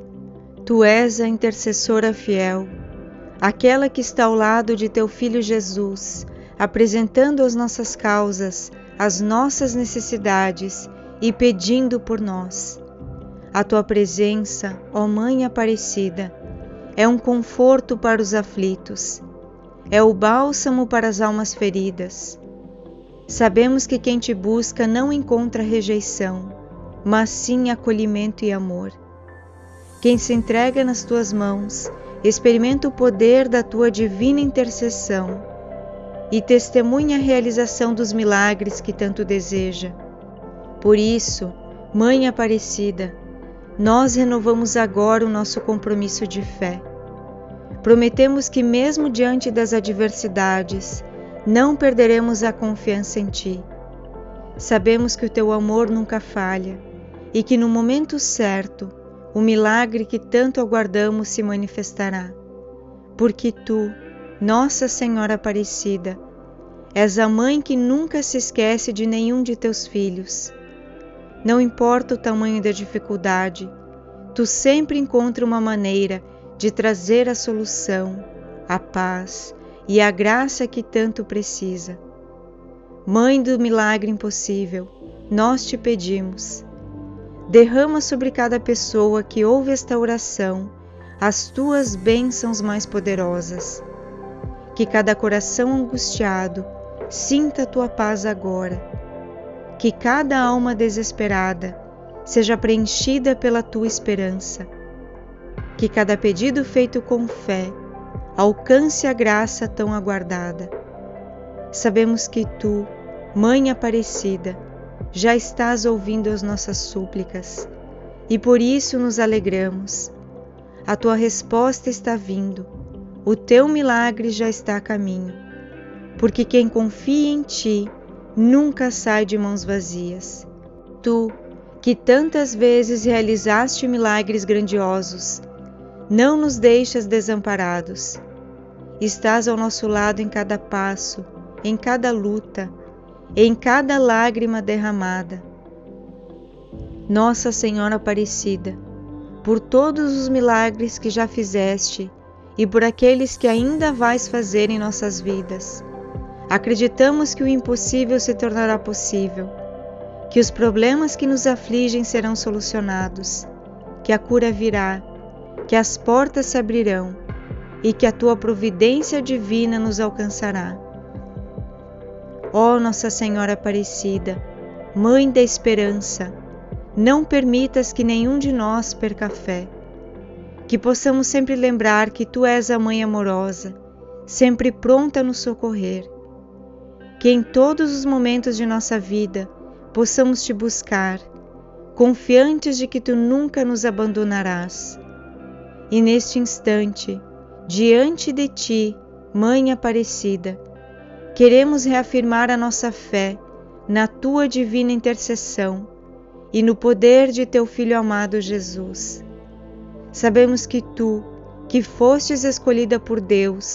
Tu és a intercessora fiel, aquela que está ao lado de Teu Filho Jesus, apresentando as nossas causas, as nossas necessidades e pedindo por nós. A Tua presença, ó Mãe Aparecida, é um conforto para os aflitos, é o bálsamo para as almas feridas. Sabemos que quem Te busca não encontra rejeição, mas sim acolhimento e amor. Quem se entrega nas Tuas mãos experimenta o poder da Tua divina intercessão e testemunha a realização dos milagres que tanto deseja. Por isso, Mãe Aparecida, nós renovamos agora o nosso compromisso de fé. Prometemos que mesmo diante das adversidades, não perderemos a confiança em Ti. Sabemos que o Teu amor nunca falha e que no momento certo, o milagre que tanto aguardamos se manifestará. Porque Tu, Nossa Senhora Aparecida, és a Mãe que nunca se esquece de nenhum de Teus filhos. Não importa o tamanho da dificuldade, Tu sempre encontras uma maneira de trazer a solução, a paz e a graça que tanto precisa. Mãe do milagre impossível, nós Te pedimos, derrama sobre cada pessoa que ouve esta oração as Tuas bênçãos mais poderosas. Que cada coração angustiado sinta a Tua paz agora. Que cada alma desesperada seja preenchida pela Tua esperança. Que cada pedido feito com fé alcance a graça tão aguardada. Sabemos que Tu, Mãe Aparecida, já estás ouvindo as nossas súplicas e por isso nos alegramos. A Tua resposta está vindo, o Teu milagre já está a caminho, porque quem confia em Ti nunca sai de mãos vazias. Tu, que tantas vezes realizaste milagres grandiosos, não nos deixas desamparados. Estás ao nosso lado em cada passo, em cada luta, em cada lágrima derramada. Nossa Senhora Aparecida, por todos os milagres que já fizeste e por aqueles que ainda vais fazer em nossas vidas, acreditamos que o impossível se tornará possível, que os problemas que nos afligem serão solucionados, que a cura virá, que as portas se abrirão e que a Tua providência divina nos alcançará. Ó Nossa Senhora Aparecida, Mãe da Esperança, não permitas que nenhum de nós perca a fé, que possamos sempre lembrar que Tu és a Mãe amorosa, sempre pronta a nos socorrer, que em todos os momentos de nossa vida possamos Te buscar, confiantes de que Tu nunca nos abandonarás. E neste instante, diante de Ti, Mãe Aparecida, queremos reafirmar a nossa fé na Tua divina intercessão e no poder de Teu Filho amado Jesus. Sabemos que Tu, que fostes escolhida por Deus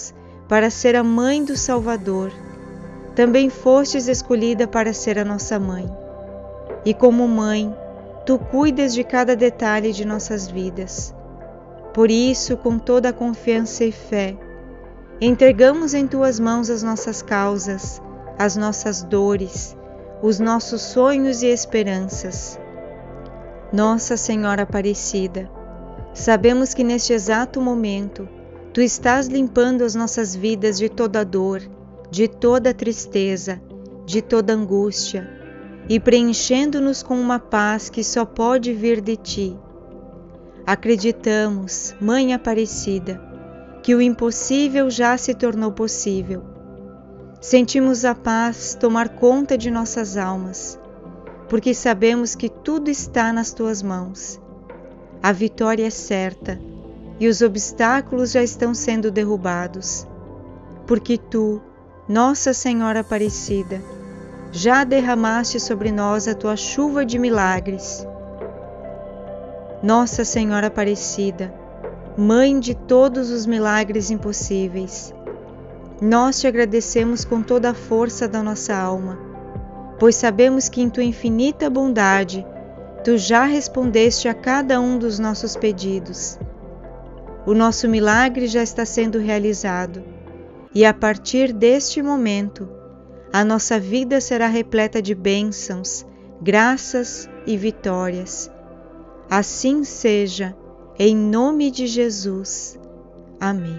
para ser a mãe do Salvador, também fostes escolhida para ser a nossa mãe. E como mãe, tu cuidas de cada detalhe de nossas vidas. Por isso, com toda a confiança e fé, entregamos em tuas mãos as nossas causas, as nossas dores, os nossos sonhos e esperanças. Nossa Senhora Aparecida, sabemos que neste exato momento tu estás limpando as nossas vidas de toda dor, de toda tristeza, de toda angústia e preenchendo-nos com uma paz que só pode vir de ti. Acreditamos, Mãe Aparecida, que o impossível já se tornou possível. Sentimos a paz tomar conta de nossas almas, porque sabemos que tudo está nas tuas mãos. A vitória é certa e os obstáculos já estão sendo derrubados, porque tu, Nossa Senhora Aparecida, já derramaste sobre nós a tua chuva de milagres. Nossa Senhora Aparecida, Mãe de todos os milagres impossíveis, nós te agradecemos com toda a força da nossa alma, pois sabemos que em tua infinita bondade tu já respondeste a cada um dos nossos pedidos. O nosso milagre já está sendo realizado, e a partir deste momento, a nossa vida será repleta de bênçãos, graças e vitórias. Assim seja, em nome de Jesus. Amém.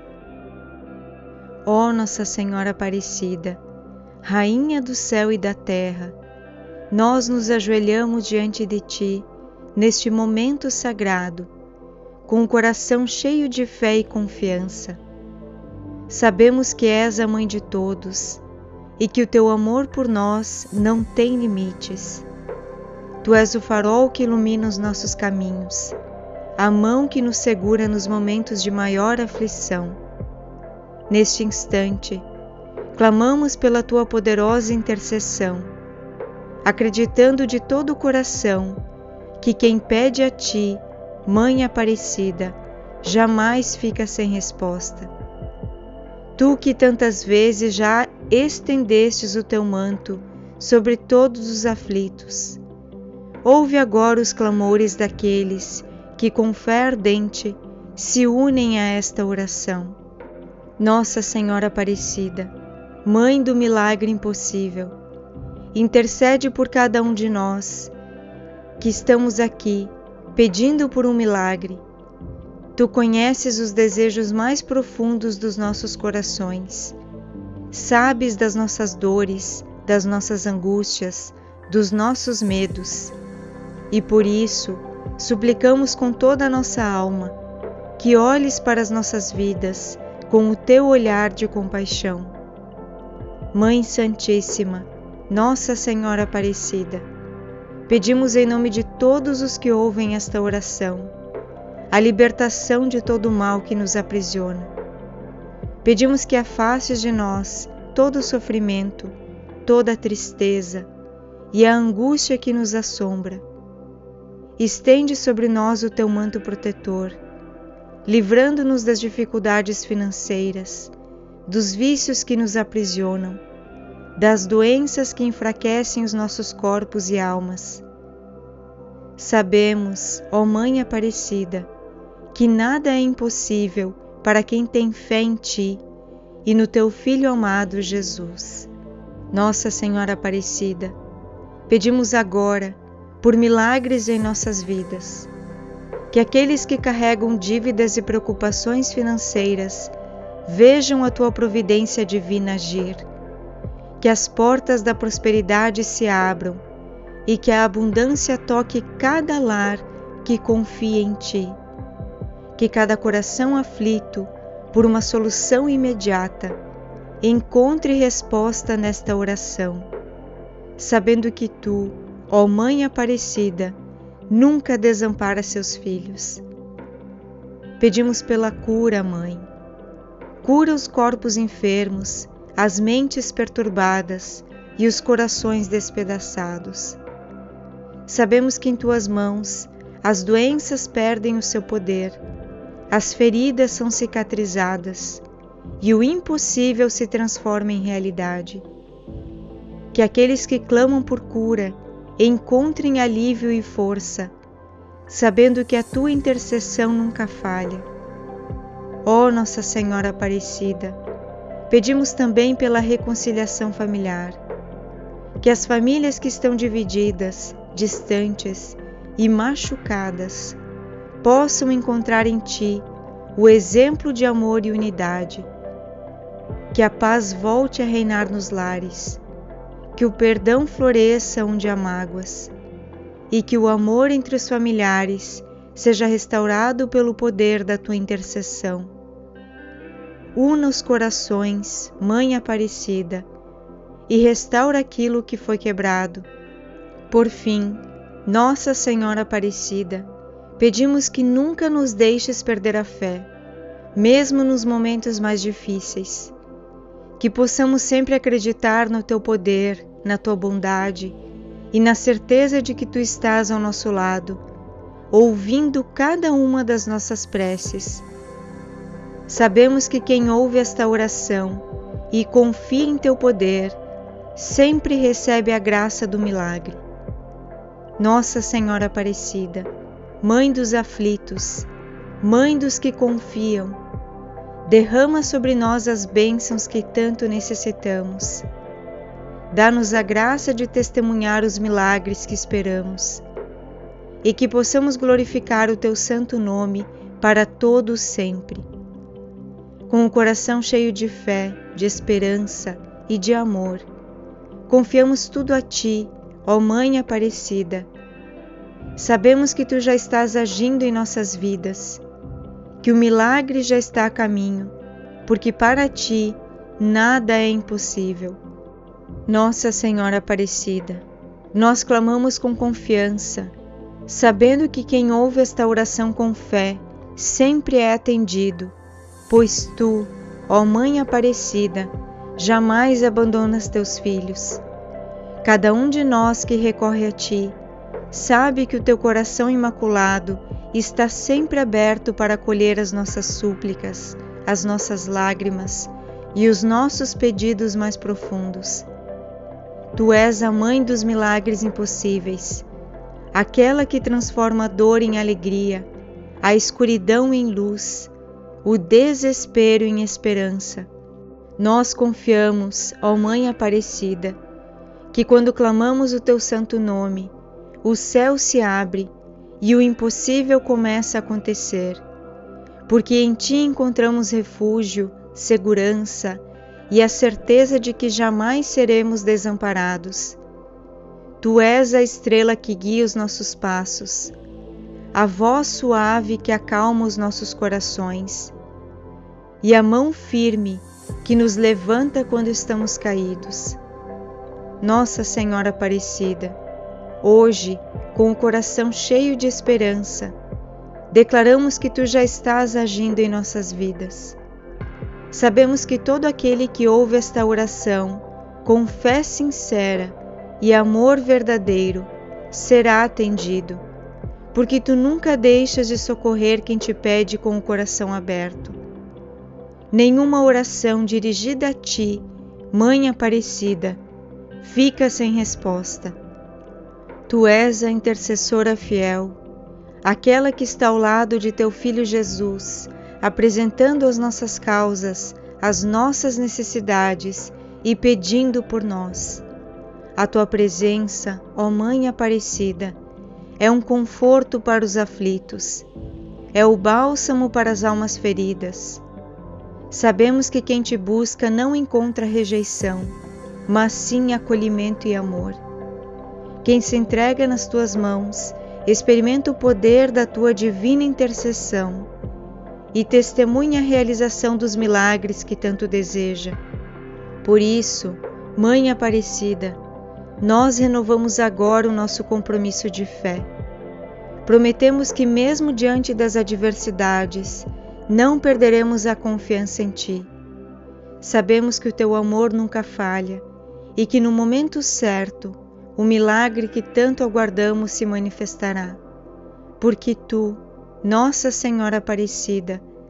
Ó Nossa Senhora Aparecida, Rainha do céu e da terra, nós nos ajoelhamos diante de ti, neste momento sagrado, com o coração cheio de fé e confiança. Sabemos que és a Mãe de todos e que o teu amor por nós não tem limites. Tu és o farol que ilumina os nossos caminhos, a mão que nos segura nos momentos de maior aflição. Neste instante, clamamos pela tua poderosa intercessão, acreditando de todo o coração que quem pede a ti, Mãe Aparecida, jamais fica sem resposta. Tu que tantas vezes já estendestes o teu manto sobre todos os aflitos, ouve agora os clamores daqueles que com fé ardente se unem a esta oração. Nossa Senhora Aparecida, Mãe do milagre impossível, intercede por cada um de nós que estamos aqui pedindo por um milagre. Tu conheces os desejos mais profundos dos nossos corações, sabes das nossas dores, das nossas angústias, dos nossos medos, e por isso suplicamos com toda a nossa alma que olhes para as nossas vidas com o teu olhar de compaixão. Mãe Santíssima, Nossa Senhora Aparecida, pedimos em nome de todos os que ouvem esta oração a libertação de todo o mal que nos aprisiona. Pedimos que afastes de nós todo o sofrimento, toda a tristeza e a angústia que nos assombra. Estende sobre nós o teu manto protetor, livrando-nos das dificuldades financeiras, dos vícios que nos aprisionam, das doenças que enfraquecem os nossos corpos e almas. Sabemos, ó Mãe Aparecida, que nada é impossível para quem tem fé em ti e no teu Filho amado Jesus. Nossa Senhora Aparecida, pedimos agora por milagres em nossas vidas, que aqueles que carregam dívidas e preocupações financeiras vejam a tua providência divina agir, que as portas da prosperidade se abram e que a abundância toque cada lar que confia em ti, que cada coração aflito por uma solução imediata encontre resposta nesta oração, sabendo que tu, ó Mãe Aparecida, nunca desampara seus filhos. Pedimos pela cura, Mãe. Cura os corpos enfermos, as mentes perturbadas e os corações despedaçados. Sabemos que em tuas mãos as doenças perdem o seu poder, as feridas são cicatrizadas e o impossível se transforma em realidade. Que aqueles que clamam por cura encontrem alívio e força, sabendo que a tua intercessão nunca falha. Ó Nossa Senhora Aparecida, pedimos também pela reconciliação familiar, que as famílias que estão divididas, distantes e machucadas possam encontrar em Ti o exemplo de amor e unidade, que a paz volte a reinar nos lares, que o perdão floresça onde há mágoas e que o amor entre os familiares seja restaurado pelo poder da Tua intercessão. Una os corações, Mãe Aparecida, e restaura aquilo que foi quebrado. Por fim, Nossa Senhora Aparecida, pedimos que nunca nos deixes perder a fé, mesmo nos momentos mais difíceis. Que possamos sempre acreditar no Teu poder, na Tua bondade e na certeza de que Tu estás ao nosso lado, ouvindo cada uma das nossas preces. Sabemos que quem ouve esta oração e confia em Teu poder, sempre recebe a graça do milagre. Nossa Senhora Aparecida, Mãe dos aflitos, Mãe dos que confiam, derrama sobre nós as bênçãos que tanto necessitamos. Dá-nos a graça de testemunhar os milagres que esperamos e que possamos glorificar o Teu santo nome para todos sempre. Com o coração cheio de fé, de esperança e de amor, confiamos tudo a Ti, ó Mãe Aparecida. Sabemos que Tu já estás agindo em nossas vidas, que o milagre já está a caminho, porque para Ti nada é impossível. Nossa Senhora Aparecida, nós clamamos com confiança, sabendo que quem ouve esta oração com fé sempre é atendido, pois Tu, ó Mãe Aparecida, jamais abandonas Teus filhos. Cada um de nós que recorre a Ti sabe que o Teu coração imaculado está sempre aberto para acolher as nossas súplicas, as nossas lágrimas e os nossos pedidos mais profundos. Tu és a Mãe dos milagres impossíveis, aquela que transforma a dor em alegria, a escuridão em luz, o desespero em esperança. Nós confiamos, ó Mãe Aparecida, que quando clamamos o Teu santo nome, o céu se abre e o impossível começa a acontecer, porque em Ti encontramos refúgio, segurança e a certeza de que jamais seremos desamparados. Tu és a estrela que guia os nossos passos, a voz suave que acalma os nossos corações e a mão firme que nos levanta quando estamos caídos. Nossa Senhora Aparecida, hoje, com o coração cheio de esperança, declaramos que Tu já estás agindo em nossas vidas. Sabemos que todo aquele que ouve esta oração, com fé sincera e amor verdadeiro, será atendido, porque Tu nunca deixas de socorrer quem Te pede com o coração aberto. Nenhuma oração dirigida a Ti, Mãe Aparecida, fica sem resposta. Tu és a intercessora fiel, aquela que está ao lado de Teu Filho Jesus, apresentando as nossas causas, as nossas necessidades e pedindo por nós. A Tua presença, ó Mãe Aparecida, é um conforto para os aflitos, é o bálsamo para as almas feridas. Sabemos que quem Te busca não encontra rejeição, mas sim acolhimento e amor. Quem se entrega nas Tuas mãos experimenta o poder da Tua divina intercessão e testemunha a realização dos milagres que tanto deseja. Por isso, Mãe Aparecida, nós renovamos agora o nosso compromisso de fé. Prometemos que mesmo diante das adversidades, não perderemos a confiança em Ti. Sabemos que o Teu amor nunca falha e que no momento certo, o milagre que tanto aguardamos se manifestará, porque Tu, Nossa Senhora Aparecida,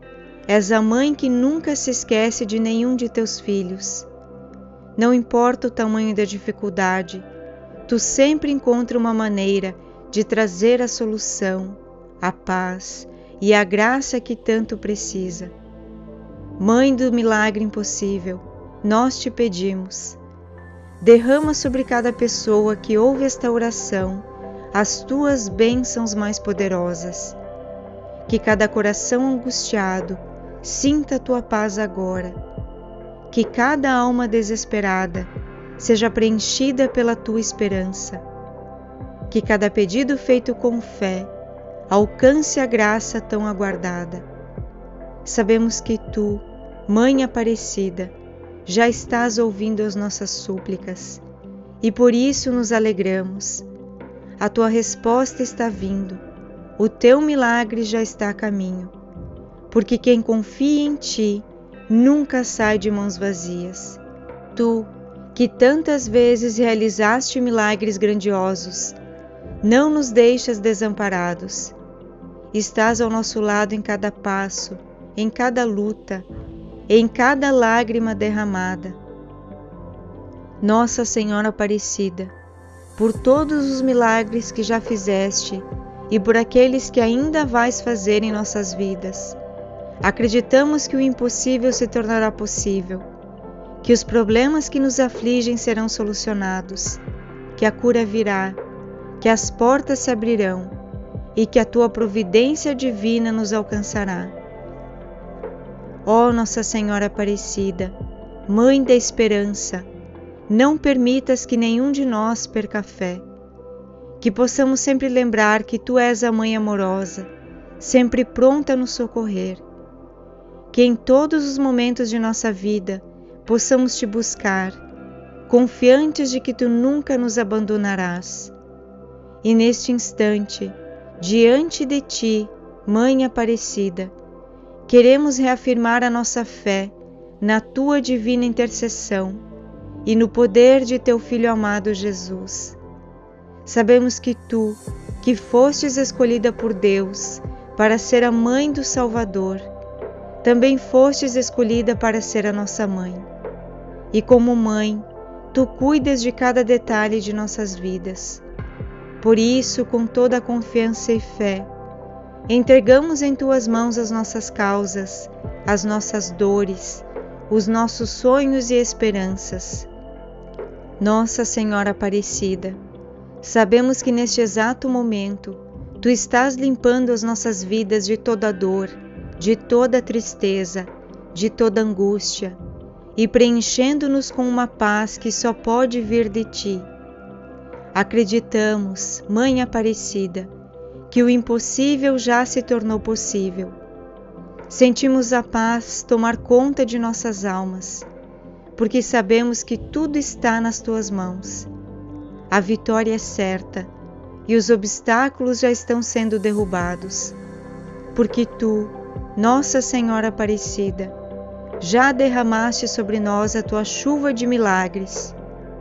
És a mãe que nunca se esquece de nenhum de teus filhos. Não importa o tamanho da dificuldade, tu sempre encontra uma maneira de trazer a solução, a paz e a graça que tanto precisa. Mãe do milagre impossível, nós te pedimos, derrama sobre cada pessoa que ouve esta oração as tuas bênçãos mais poderosas. Que cada coração angustiado sinta a tua paz agora. Que cada alma desesperada seja preenchida pela tua esperança. Que cada pedido feito com fé alcance a graça tão aguardada. Sabemos que tu, Mãe Aparecida, já estás ouvindo as nossas súplicas e por isso nos alegramos. A tua resposta está vindo, o teu milagre já está a caminho, porque quem confia em ti nunca sai de mãos vazias. Tu, que tantas vezes realizaste milagres grandiosos, não nos deixas desamparados. Estás ao nosso lado em cada passo, em cada luta, em cada lágrima derramada. Nossa Senhora Aparecida, por todos os milagres que já fizeste e por aqueles que ainda vais fazer em nossas vidas, acreditamos que o impossível se tornará possível, que os problemas que nos afligem serão solucionados, que a cura virá, que as portas se abrirão e que a tua providência divina nos alcançará. Ó Nossa Senhora Aparecida, Mãe da Esperança, não permitas que nenhum de nós perca a fé, que possamos sempre lembrar que tu és a Mãe amorosa, sempre pronta a nos socorrer, que em todos os momentos de nossa vida possamos te buscar, confiantes de que tu nunca nos abandonarás. E neste instante, diante de ti, Mãe Aparecida, queremos reafirmar a nossa fé na tua divina intercessão e no poder de teu Filho amado Jesus. Sabemos que tu, que fostes escolhida por Deus para ser a mãe do Salvador, também fostes escolhida para ser a nossa mãe. E como mãe, tu cuidas de cada detalhe de nossas vidas. Por isso, com toda a confiança e fé, entregamos em tuas mãos as nossas causas, as nossas dores, os nossos sonhos e esperanças. Nossa Senhora Aparecida, sabemos que neste exato momento tu estás limpando as nossas vidas de toda dor, de toda tristeza, de toda angústia e preenchendo-nos com uma paz que só pode vir de ti. Acreditamos, Mãe Aparecida, que o impossível já se tornou possível. Sentimos a paz tomar conta de nossas almas, porque sabemos que tudo está nas tuas mãos. A vitória é certa e os obstáculos já estão sendo derrubados, porque tu, Nossa Senhora Aparecida, já derramaste sobre nós a tua chuva de milagres.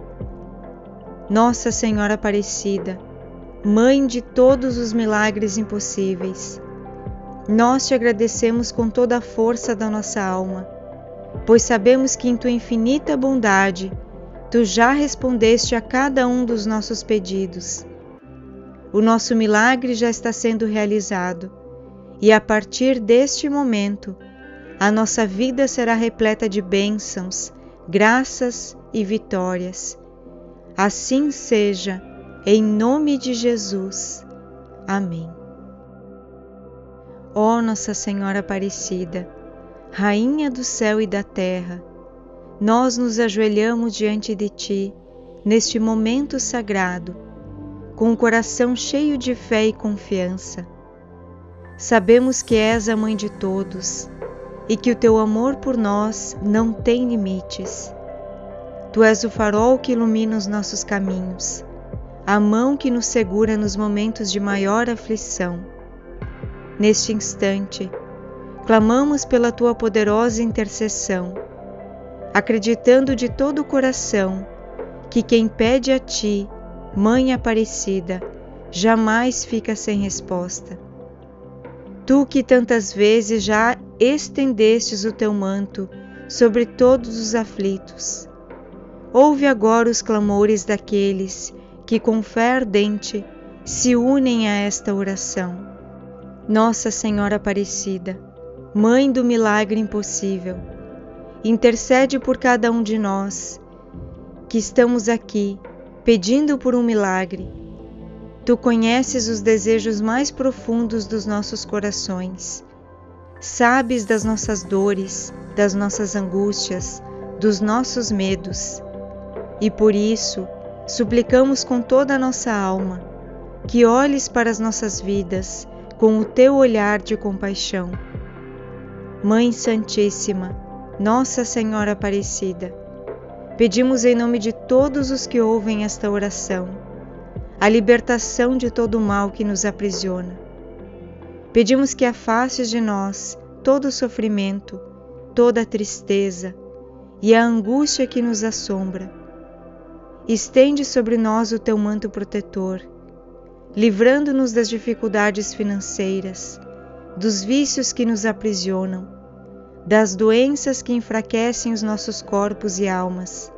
Nossa Senhora Aparecida, Mãe de todos os milagres impossíveis, nós te agradecemos com toda a força da nossa alma, pois sabemos que em tua infinita bondade tu já respondeste a cada um dos nossos pedidos. O nosso milagre já está sendo realizado e a partir deste momento a nossa vida será repleta de bênçãos, graças e vitórias. Assim seja, em nome de Jesus. Amém. Ó Nossa Senhora Aparecida, Rainha do céu e da terra, nós nos ajoelhamos diante de ti neste momento sagrado, com o coração cheio de fé e confiança. Sabemos que és a Mãe de todos e que o teu amor por nós não tem limites. Tu és o farol que ilumina os nossos caminhos, a mão que nos segura nos momentos de maior aflição. Neste instante, clamamos pela tua poderosa intercessão, acreditando de todo o coração que quem pede a ti, Mãe Aparecida, jamais fica sem resposta. Tu que tantas vezes já estendestes o teu manto sobre todos os aflitos, ouve agora os clamores daqueles que com fé ardente se unem a esta oração. Nossa Senhora Aparecida, Mãe do milagre impossível, intercede por cada um de nós que estamos aqui pedindo por um milagre. Tu conheces os desejos mais profundos dos nossos corações, sabes das nossas dores, das nossas angústias, dos nossos medos, e por isso suplicamos com toda a nossa alma que olhes para as nossas vidas com o teu olhar de compaixão. Mãe Santíssima, Nossa Senhora Aparecida, pedimos em nome de todos os que ouvem esta oração a libertação de todo o mal que nos aprisiona. Pedimos que afastes de nós todo o sofrimento, toda a tristeza e a angústia que nos assombra. Estende sobre nós o teu manto protetor, livrando-nos das dificuldades financeiras, dos vícios que nos aprisionam, das doenças que enfraquecem os nossos corpos e almas.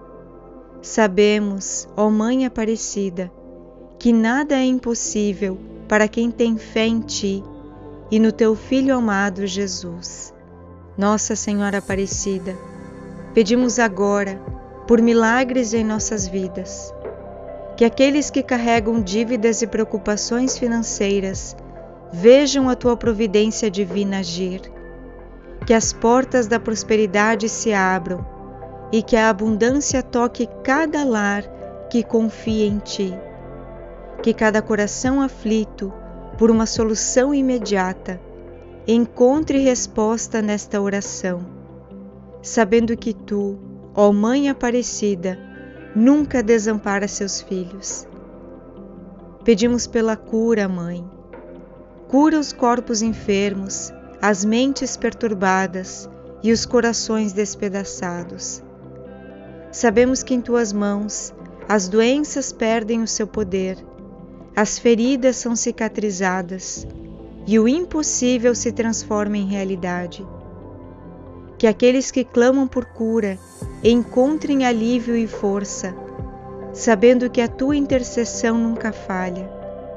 Sabemos, ó Mãe Aparecida, que nada é impossível para quem tem fé em Ti e no Teu Filho amado Jesus. Nossa Senhora Aparecida, pedimos agora por milagres em nossas vidas, que aqueles que carregam dívidas e preocupações financeiras vejam a Tua providência divina agir, que as portas da prosperidade se abram e que a abundância toque cada lar que confia em Ti, que cada coração aflito por uma solução imediata encontre resposta nesta oração, sabendo que Tu, ó Mãe Aparecida, nunca desampara seus filhos. Pedimos pela cura, Mãe. Cura os corpos enfermos, as mentes perturbadas e os corações despedaçados. Sabemos que em Tuas mãos as doenças perdem o seu poder, as feridas são cicatrizadas e o impossível se transforma em realidade. Que aqueles que clamam por cura encontrem alívio e força, sabendo que a Tua intercessão nunca falha.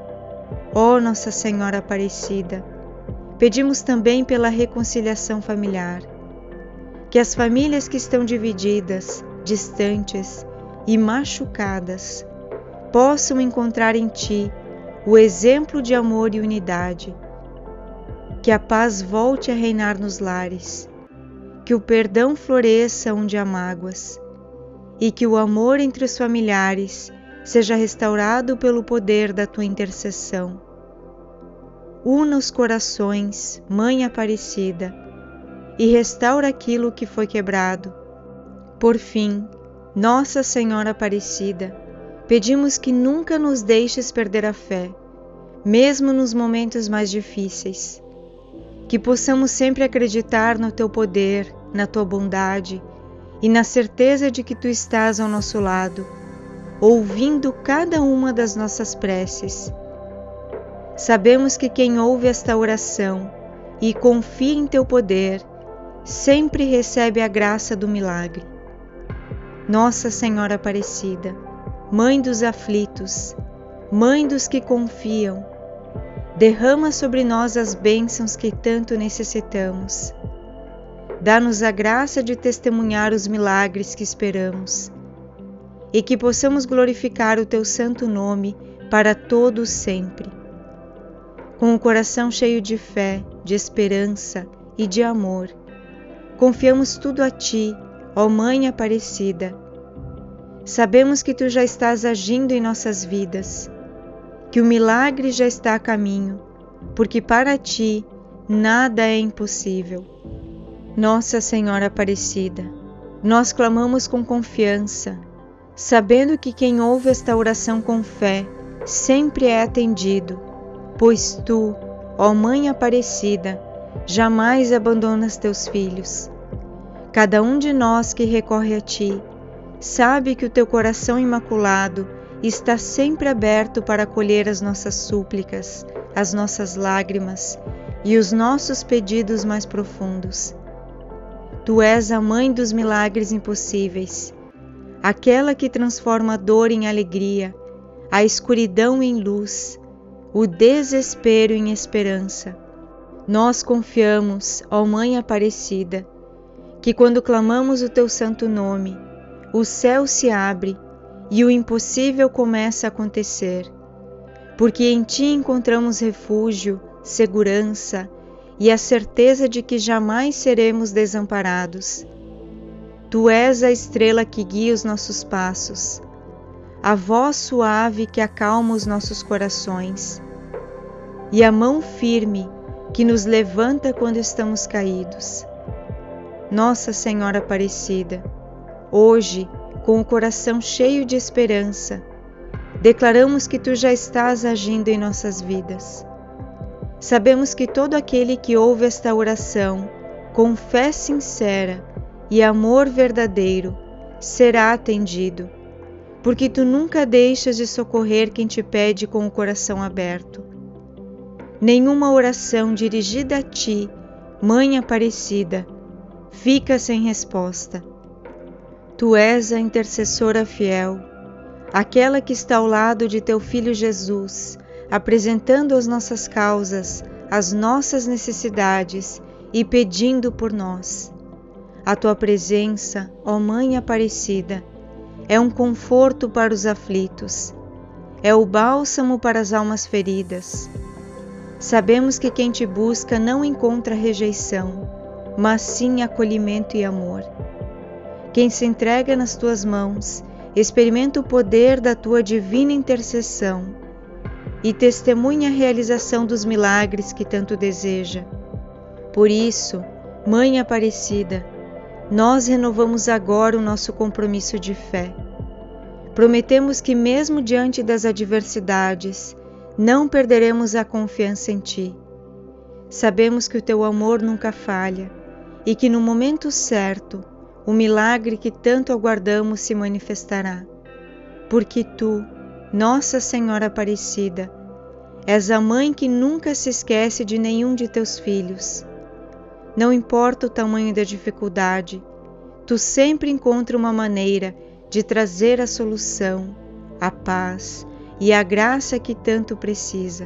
Ó Nossa Senhora Aparecida, pedimos também pela reconciliação familiar, que as famílias que estão divididas, distantes e machucadas possam encontrar em Ti o exemplo de amor e unidade, que a paz volte a reinar nos lares, que o perdão floresça onde há mágoas e que o amor entre os familiares seja restaurado pelo poder da Tua intercessão. Una os corações, Mãe Aparecida, e restaura aquilo que foi quebrado. Por fim, Nossa Senhora Aparecida, pedimos que nunca nos deixes perder a fé, mesmo nos momentos mais difíceis. Que possamos sempre acreditar no Teu poder, na Tua bondade e na certeza de que Tu estás ao nosso lado, ouvindo cada uma das nossas preces. Sabemos que quem ouve esta oração e confia em Teu poder, sempre recebe a graça do milagre. Nossa Senhora Aparecida, Mãe dos aflitos, Mãe dos que confiam, derrama sobre nós as bênçãos que tanto necessitamos. Dá-nos a graça de testemunhar os milagres que esperamos e que possamos glorificar o Teu santo nome para todos sempre. Com o coração cheio de fé, de esperança e de amor, confiamos tudo a Ti, ó Mãe Aparecida. Sabemos que Tu já estás agindo em nossas vidas, que o milagre já está a caminho, porque para Ti nada é impossível. Nossa Senhora Aparecida, nós clamamos com confiança, sabendo que quem ouve esta oração com fé sempre é atendido, pois Tu, ó Mãe Aparecida, jamais abandonas Teus filhos. Cada um de nós que recorre a Ti sabe que o Teu coração imaculado está sempre aberto para acolher as nossas súplicas, as nossas lágrimas e os nossos pedidos mais profundos. Tu és a mãe dos milagres impossíveis, aquela que transforma a dor em alegria, a escuridão em luz, o desespero em esperança. Nós confiamos, ó Mãe Aparecida, que quando clamamos o teu santo nome, o céu se abre e o impossível começa a acontecer, porque em ti encontramos refúgio, segurança e a certeza de que jamais seremos desamparados. Tu és a estrela que guia os nossos passos, a voz suave que acalma os nossos corações, e a mão firme que nos levanta quando estamos caídos. Nossa Senhora Aparecida, hoje, com o coração cheio de esperança, declaramos que Tu já estás agindo em nossas vidas. Sabemos que todo aquele que ouve esta oração com fé sincera e amor verdadeiro será atendido, porque Tu nunca deixas de socorrer quem Te pede com o coração aberto. Nenhuma oração dirigida a Ti, Mãe Aparecida, fica sem resposta. Tu és a intercessora fiel, aquela que está ao lado de Teu Filho Jesus, apresentando as nossas causas, as nossas necessidades e pedindo por nós. A Tua presença, ó Mãe Aparecida, é um conforto para os aflitos, é o bálsamo para as almas feridas. Sabemos que quem Te busca não encontra rejeição, mas sim acolhimento e amor. Quem se entrega nas Tuas mãos experimenta o poder da Tua divina intercessão e testemunha a realização dos milagres que tanto deseja. Por isso, Mãe Aparecida, nós renovamos agora o nosso compromisso de fé. Prometemos que mesmo diante das adversidades, não perderemos a confiança em Ti. Sabemos que o Teu amor nunca falha e que no momento certo, o milagre que tanto aguardamos se manifestará. Porque Tu, Nossa Senhora Aparecida, és a Mãe que nunca se esquece de nenhum de Teus filhos. Não importa o tamanho da dificuldade, Tu sempre encontras uma maneira de trazer a solução, a paz e a graça que tanto precisa.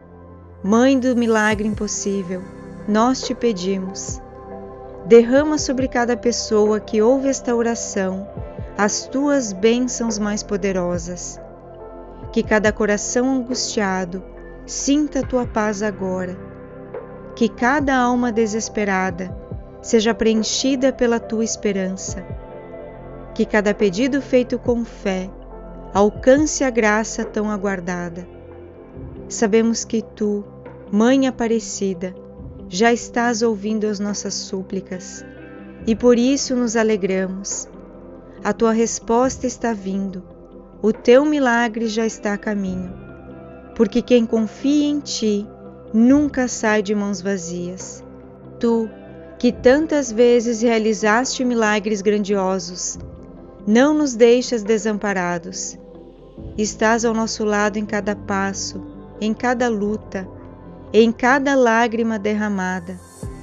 Mãe do milagre impossível, nós Te pedimos, derrama sobre cada pessoa que ouve esta oração as Tuas bênçãos mais poderosas. Que cada coração angustiado sinta a Tua paz agora. Que cada alma desesperada seja preenchida pela Tua esperança. Que cada pedido feito com fé alcance a graça tão aguardada. Sabemos que Tu, Mãe Aparecida, já estás ouvindo as nossas súplicas e por isso nos alegramos. A Tua resposta está vindo, o Teu milagre já está a caminho, porque quem confia em Ti nunca sai de mãos vazias. Tu, que tantas vezes realizaste milagres grandiosos, não nos deixas desamparados. Estás ao nosso lado em cada passo, em cada luta, em cada lágrima derramada.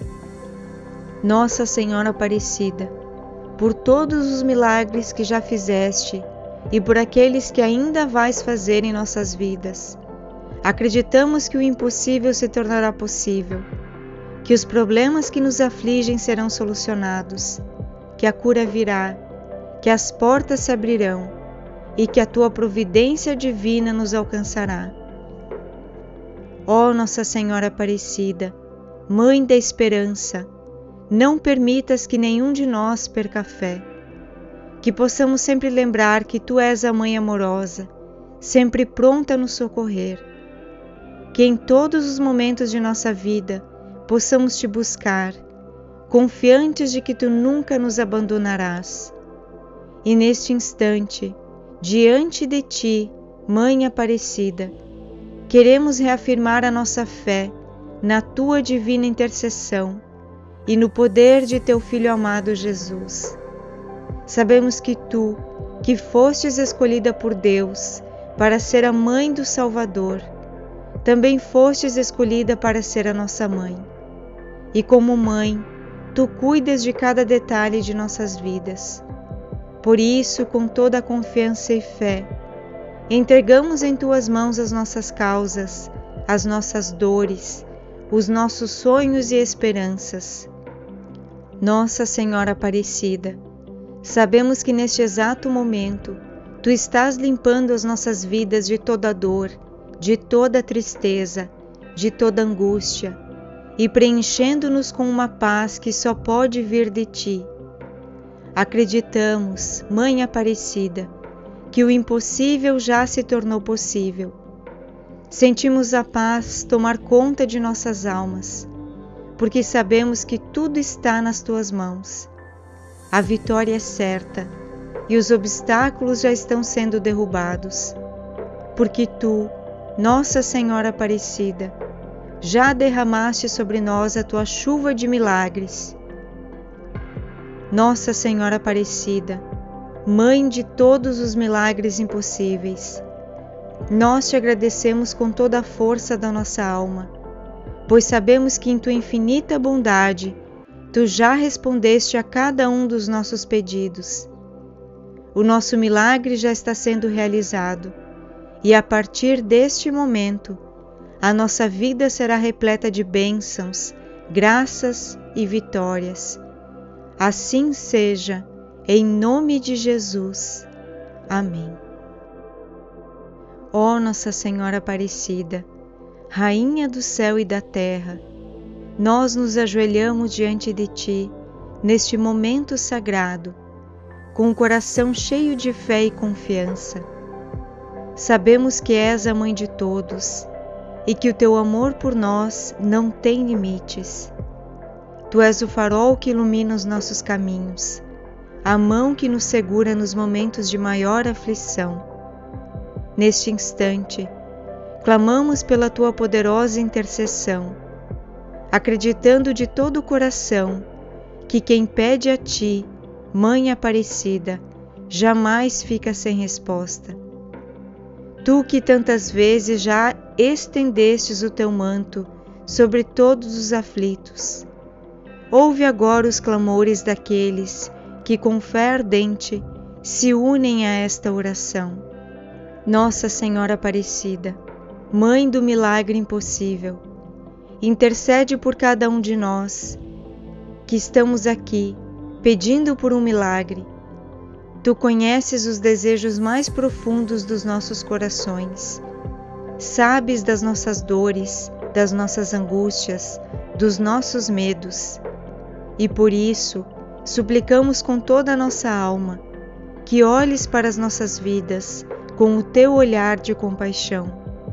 Nossa Senhora Aparecida, por todos os milagres que já fizeste e por aqueles que ainda vais fazer em nossas vidas, acreditamos que o impossível se tornará possível, que os problemas que nos afligem serão solucionados, que a cura virá, que as portas se abrirão e que a Tua providência divina nos alcançará. Ó Nossa Senhora Aparecida, Mãe da Esperança, não permitas que nenhum de nós perca a fé, que possamos sempre lembrar que Tu és a Mãe amorosa, sempre pronta a nos socorrer, que em todos os momentos de nossa vida possamos Te buscar, confiantes de que Tu nunca nos abandonarás. E neste instante, diante de Ti, Mãe Aparecida, queremos reafirmar a nossa fé na Tua divina intercessão e no poder de Teu Filho amado Jesus. Sabemos que Tu, que fostes escolhida por Deus para ser a Mãe do Salvador, também fostes escolhida para ser a nossa mãe. E como mãe, tu cuidas de cada detalhe de nossas vidas. Por isso, com toda a confiança e fé, entregamos em tuas mãos as nossas causas, as nossas dores, os nossos sonhos e esperanças. Nossa Senhora Aparecida, sabemos que neste exato momento tu estás limpando as nossas vidas de toda dor, de toda tristeza, de toda angústia e preenchendo-nos com uma paz que só pode vir de ti. Acreditamos, Mãe Aparecida, que o impossível já se tornou possível. Sentimos a paz tomar conta de nossas almas, porque sabemos que tudo está nas tuas mãos. A vitória é certa e os obstáculos já estão sendo derrubados, porque tu, Nossa Senhora Aparecida, já derramaste sobre nós a tua chuva de milagres. Nossa Senhora Aparecida, Mãe de todos os milagres impossíveis, nós te agradecemos com toda a força da nossa alma, pois sabemos que em tua infinita bondade tu já respondeste a cada um dos nossos pedidos. O nosso milagre já está sendo realizado e a partir deste momento a nossa vida será repleta de bênçãos, graças e vitórias. Assim seja, em nome de Jesus. Amém. Ó Nossa Senhora Aparecida, Rainha do céu e da terra, nós nos ajoelhamos diante de ti, neste momento sagrado, com o coração cheio de fé e confiança. Sabemos que és a Mãe de todos e que o teu amor por nós não tem limites. Tu és o farol que ilumina os nossos caminhos, a mão que nos segura nos momentos de maior aflição. Neste instante, clamamos pela tua poderosa intercessão, acreditando de todo o coração que quem pede a ti, Mãe Aparecida, jamais fica sem resposta. Tu que tantas vezes já estendestes o teu manto sobre todos os aflitos, ouve agora os clamores daqueles que com fé ardente se unem a esta oração. Nossa Senhora Aparecida, Mãe do milagre impossível, intercede por cada um de nós que estamos aqui pedindo por um milagre. Tu conheces os desejos mais profundos dos nossos corações, sabes das nossas dores, das nossas angústias, dos nossos medos, e por isso suplicamos com toda a nossa alma que olhes para as nossas vidas com o teu olhar de compaixão.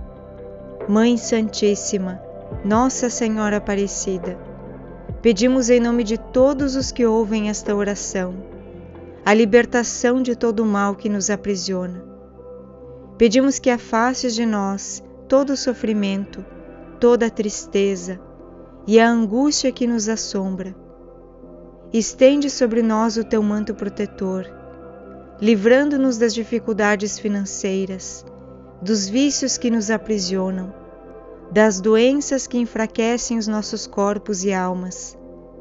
Mãe Santíssima, Nossa Senhora Aparecida, pedimos em nome de todos os que ouvem esta oração a libertação de todo o mal que nos aprisiona. Pedimos que afastes de nós todo o sofrimento, toda a tristeza e a angústia que nos assombra. Estende sobre nós o teu manto protetor, livrando-nos das dificuldades financeiras, dos vícios que nos aprisionam, das doenças que enfraquecem os nossos corpos e almas.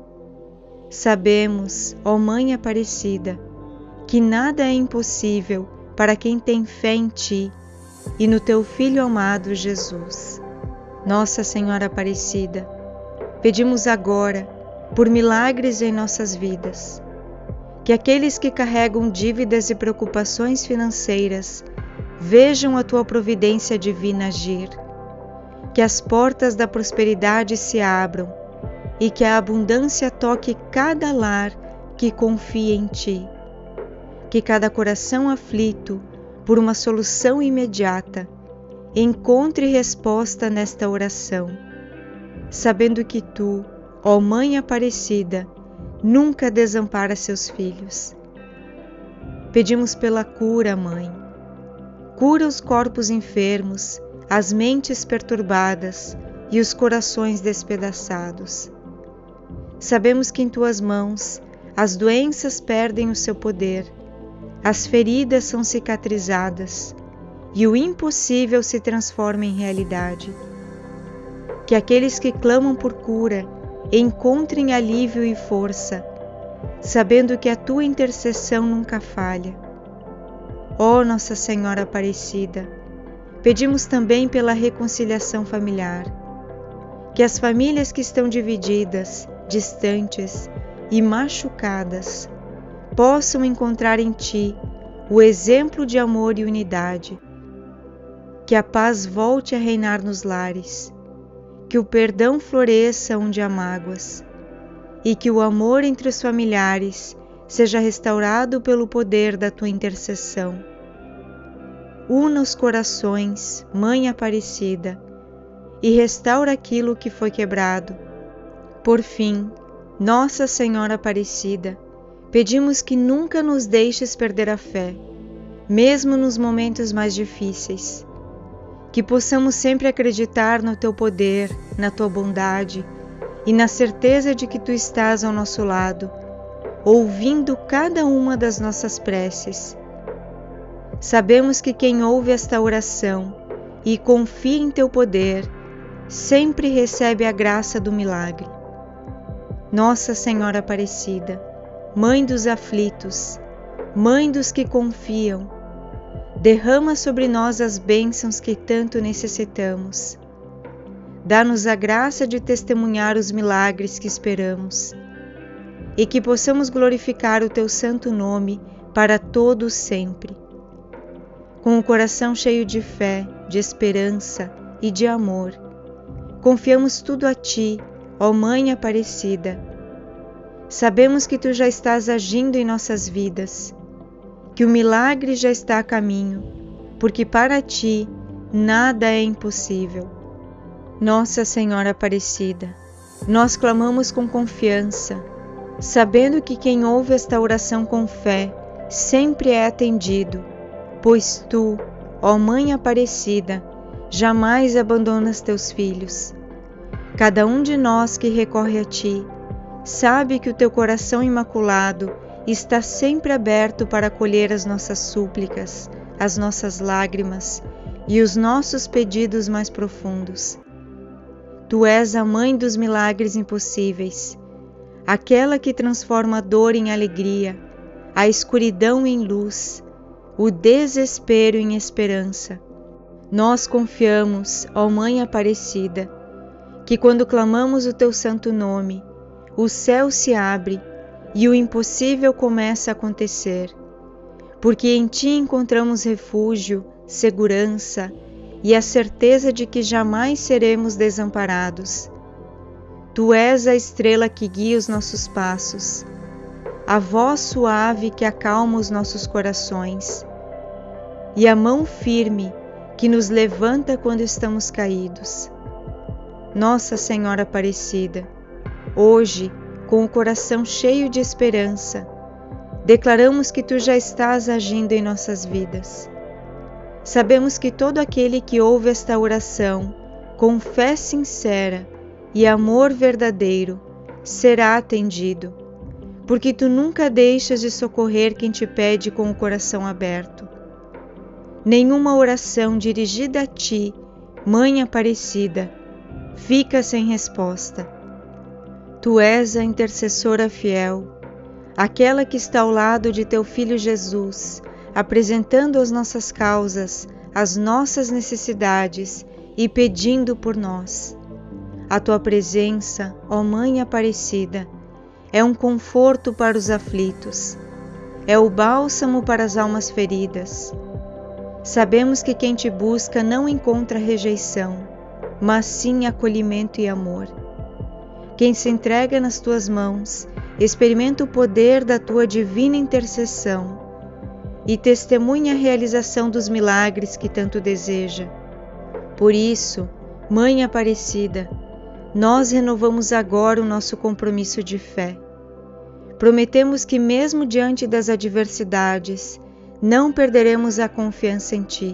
Sabemos, ó Mãe Aparecida, que nada é impossível para quem tem fé em ti e no teu Filho amado Jesus. Nossa Senhora Aparecida, pedimos agora por milagres em nossas vidas, que aqueles que carregam dívidas e preocupações financeiras vejam a tua providência divina agir, que as portas da prosperidade se abram e que a abundância toque cada lar que confia em ti, que cada coração aflito por uma solução imediata encontre resposta nesta oração, sabendo que tu, ó Mãe Aparecida, nunca desampara seus filhos. Pedimos pela cura, Mãe. Cura os corpos enfermos, as mentes perturbadas e os corações despedaçados. Sabemos que em tuas mãos as doenças perdem o seu poder, as feridas são cicatrizadas e o impossível se transforma em realidade. que aqueles que clamam por cura encontrem alívio e força, sabendo que a tua intercessão nunca falha. Ó Nossa Senhora Aparecida, pedimos também pela reconciliação familiar, que as famílias que estão divididas, distantes e machucadas possam encontrar em Ti o exemplo de amor e unidade, que a paz volte a reinar nos lares, que o perdão floresça onde há mágoas e que o amor entre os familiares seja restaurado pelo poder da Tua intercessão. Una os corações, Mãe Aparecida, e restaura aquilo que foi quebrado. Por fim, Nossa Senhora Aparecida, pedimos que nunca nos deixes perder a fé, mesmo nos momentos mais difíceis. Que possamos sempre acreditar no Teu poder, na Tua bondade e na certeza de que Tu estás ao nosso lado, ouvindo cada uma das nossas preces. Sabemos que quem ouve esta oração e confia em Teu poder, sempre recebe a graça do milagre. Nossa Senhora Aparecida, Mãe dos aflitos, Mãe dos que confiam, derrama sobre nós as bênçãos que tanto necessitamos. Dá-nos a graça de testemunhar os milagres que esperamos e que possamos glorificar o Teu santo nome para todos sempre. Com o coração cheio de fé, de esperança e de amor, confiamos tudo a Ti, ó Mãe Aparecida. Sabemos que Tu já estás agindo em nossas vidas, que o milagre já está a caminho, porque para Ti nada é impossível. Nossa Senhora Aparecida, nós clamamos com confiança, sabendo que quem ouve esta oração com fé sempre é atendido, pois Tu, ó Mãe Aparecida, jamais abandonas Teus filhos. Cada um de nós que recorre a Ti sabe que o Teu coração imaculado está sempre aberto para acolher as nossas súplicas, as nossas lágrimas e os nossos pedidos mais profundos. Tu és a Mãe dos milagres impossíveis, aquela que transforma a dor em alegria, a escuridão em luz, o desespero em esperança. Nós confiamos, ó Mãe Aparecida, que quando clamamos o Teu santo nome, o céu se abre e o impossível começa a acontecer, porque em Ti encontramos refúgio, segurança e a certeza de que jamais seremos desamparados. Tu és a estrela que guia os nossos passos, a voz suave que acalma os nossos corações e a mão firme que nos levanta quando estamos caídos. Nossa Senhora Aparecida, hoje, com o coração cheio de esperança, declaramos que Tu já estás agindo em nossas vidas. Sabemos que todo aquele que ouve esta oração com fé sincera e amor verdadeiro será atendido, porque Tu nunca deixas de socorrer quem Te pede com o coração aberto. Nenhuma oração dirigida a Ti, Mãe Aparecida, fica sem resposta. Tu és a intercessora fiel, aquela que está ao lado de Teu Filho Jesus, apresentando as nossas causas, as nossas necessidades e pedindo por nós. A Tua presença, ó Mãe Aparecida, é um conforto para os aflitos, é o bálsamo para as almas feridas. Sabemos que quem Te busca não encontra rejeição, mas sim acolhimento e amor. Quem se entrega nas Tuas mãos experimenta o poder da Tua divina intercessão e testemunha a realização dos milagres que tanto deseja. Por isso, Mãe Aparecida, nós renovamos agora o nosso compromisso de fé. Prometemos que mesmo diante das adversidades, não perderemos a confiança em Ti.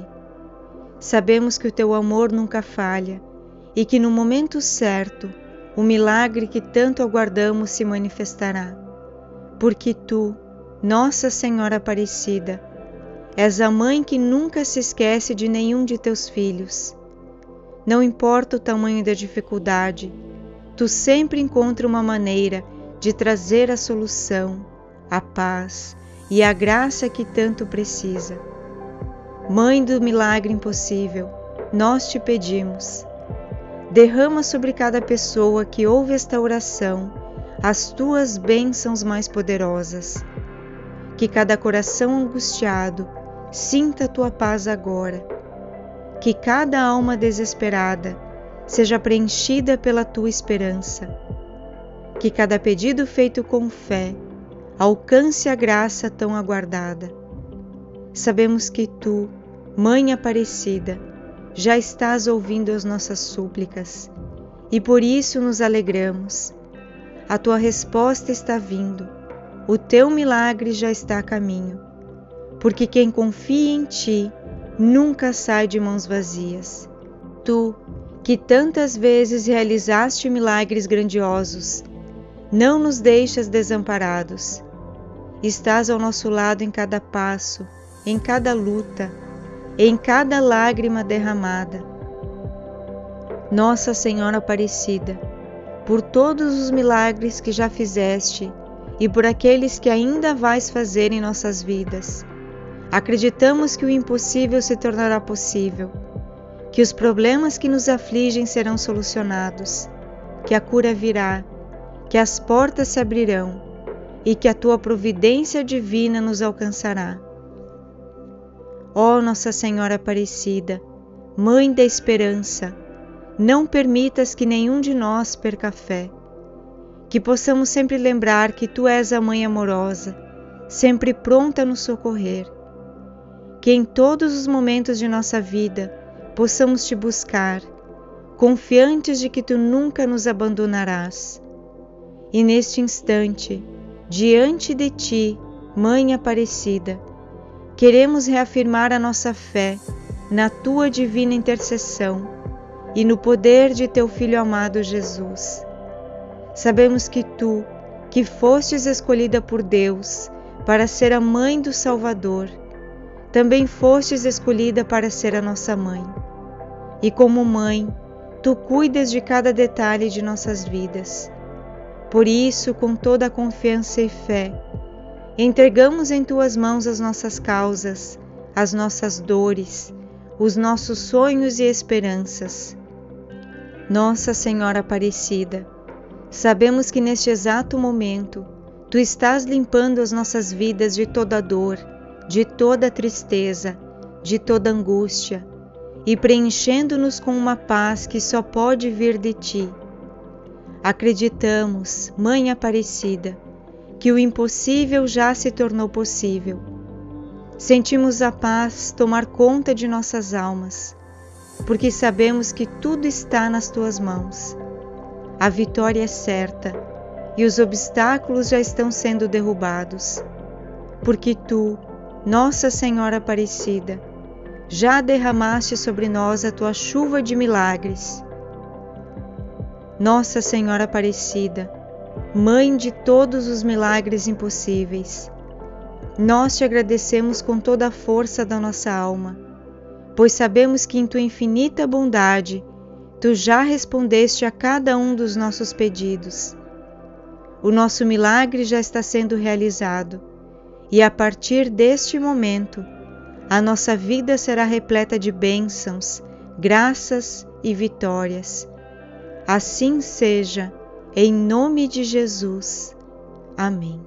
Sabemos que o Teu amor nunca falha e que no momento certo, o milagre que tanto aguardamos se manifestará. Porque Tu, Nossa Senhora Aparecida, és a Mãe que nunca se esquece de nenhum de Teus filhos. não importa o tamanho da dificuldade, Tu sempre encontras uma maneira de trazer a solução, a paz e a graça que tanto precisa. Mãe do milagre impossível, nós te pedimos, derrama sobre cada pessoa que ouve esta oração as Tuas bênçãos mais poderosas. Que cada coração angustiado sinta a Tua paz agora. Que cada alma desesperada seja preenchida pela Tua esperança. Que cada pedido feito com fé alcance a graça tão aguardada. Sabemos que Tu, Mãe Aparecida, já estás ouvindo as nossas súplicas e por isso nos alegramos. A Tua resposta está vindo, o Teu milagre já está a caminho, porque quem confia em Ti nunca sai de mãos vazias. Tu, que tantas vezes realizaste milagres grandiosos, não nos deixas desamparados. Estás ao nosso lado em cada passo, em cada luta, em cada lágrima derramada. Nossa Senhora Aparecida, por todos os milagres que já fizeste e por aqueles que ainda vais fazer em nossas vidas, acreditamos que o impossível se tornará possível, que os problemas que nos afligem serão solucionados, que a cura virá, que as portas se abrirão e que a Tua providência divina nos alcançará. Ó Nossa Senhora Aparecida, Mãe da Esperança, não permitas que nenhum de nós perca a fé, que possamos sempre lembrar que Tu és a Mãe amorosa, sempre pronta a nos socorrer, que em todos os momentos de nossa vida possamos Te buscar, confiantes de que Tu nunca nos abandonarás. E neste instante, diante de Ti, Mãe Aparecida, queremos reafirmar a nossa fé na Tua divina intercessão e no poder de Teu Filho amado Jesus. Sabemos que Tu, que fostes escolhida por Deus para ser a Mãe do Salvador, também fostes escolhida para ser a nossa Mãe. E como Mãe, Tu cuidas de cada detalhe de nossas vidas. Por isso, com toda a confiança e fé, entregamos em Tuas mãos as nossas causas, as nossas dores, os nossos sonhos e esperanças. Nossa Senhora Aparecida, sabemos que neste exato momento Tu estás limpando as nossas vidas de toda dor, de toda tristeza, de toda angústia e preenchendo-nos com uma paz que só pode vir de Ti. Acreditamos, Mãe Aparecida, que o impossível já se tornou possível. Sentimos a paz tomar conta de nossas almas, porque sabemos que tudo está nas Tuas mãos. A vitória é certa e os obstáculos já estão sendo derrubados, porque Tu, Nossa Senhora Aparecida, já derramaste sobre nós a Tua chuva de milagres. Nossa Senhora Aparecida, Mãe de todos os milagres impossíveis, nós Te agradecemos com toda a força da nossa alma, pois sabemos que em Tua infinita bondade Tu já respondeste a cada um dos nossos pedidos. O nosso milagre já está sendo realizado e a partir deste momento a nossa vida será repleta de bênçãos, graças e vitórias. Assim seja, em nome de Jesus. Amém.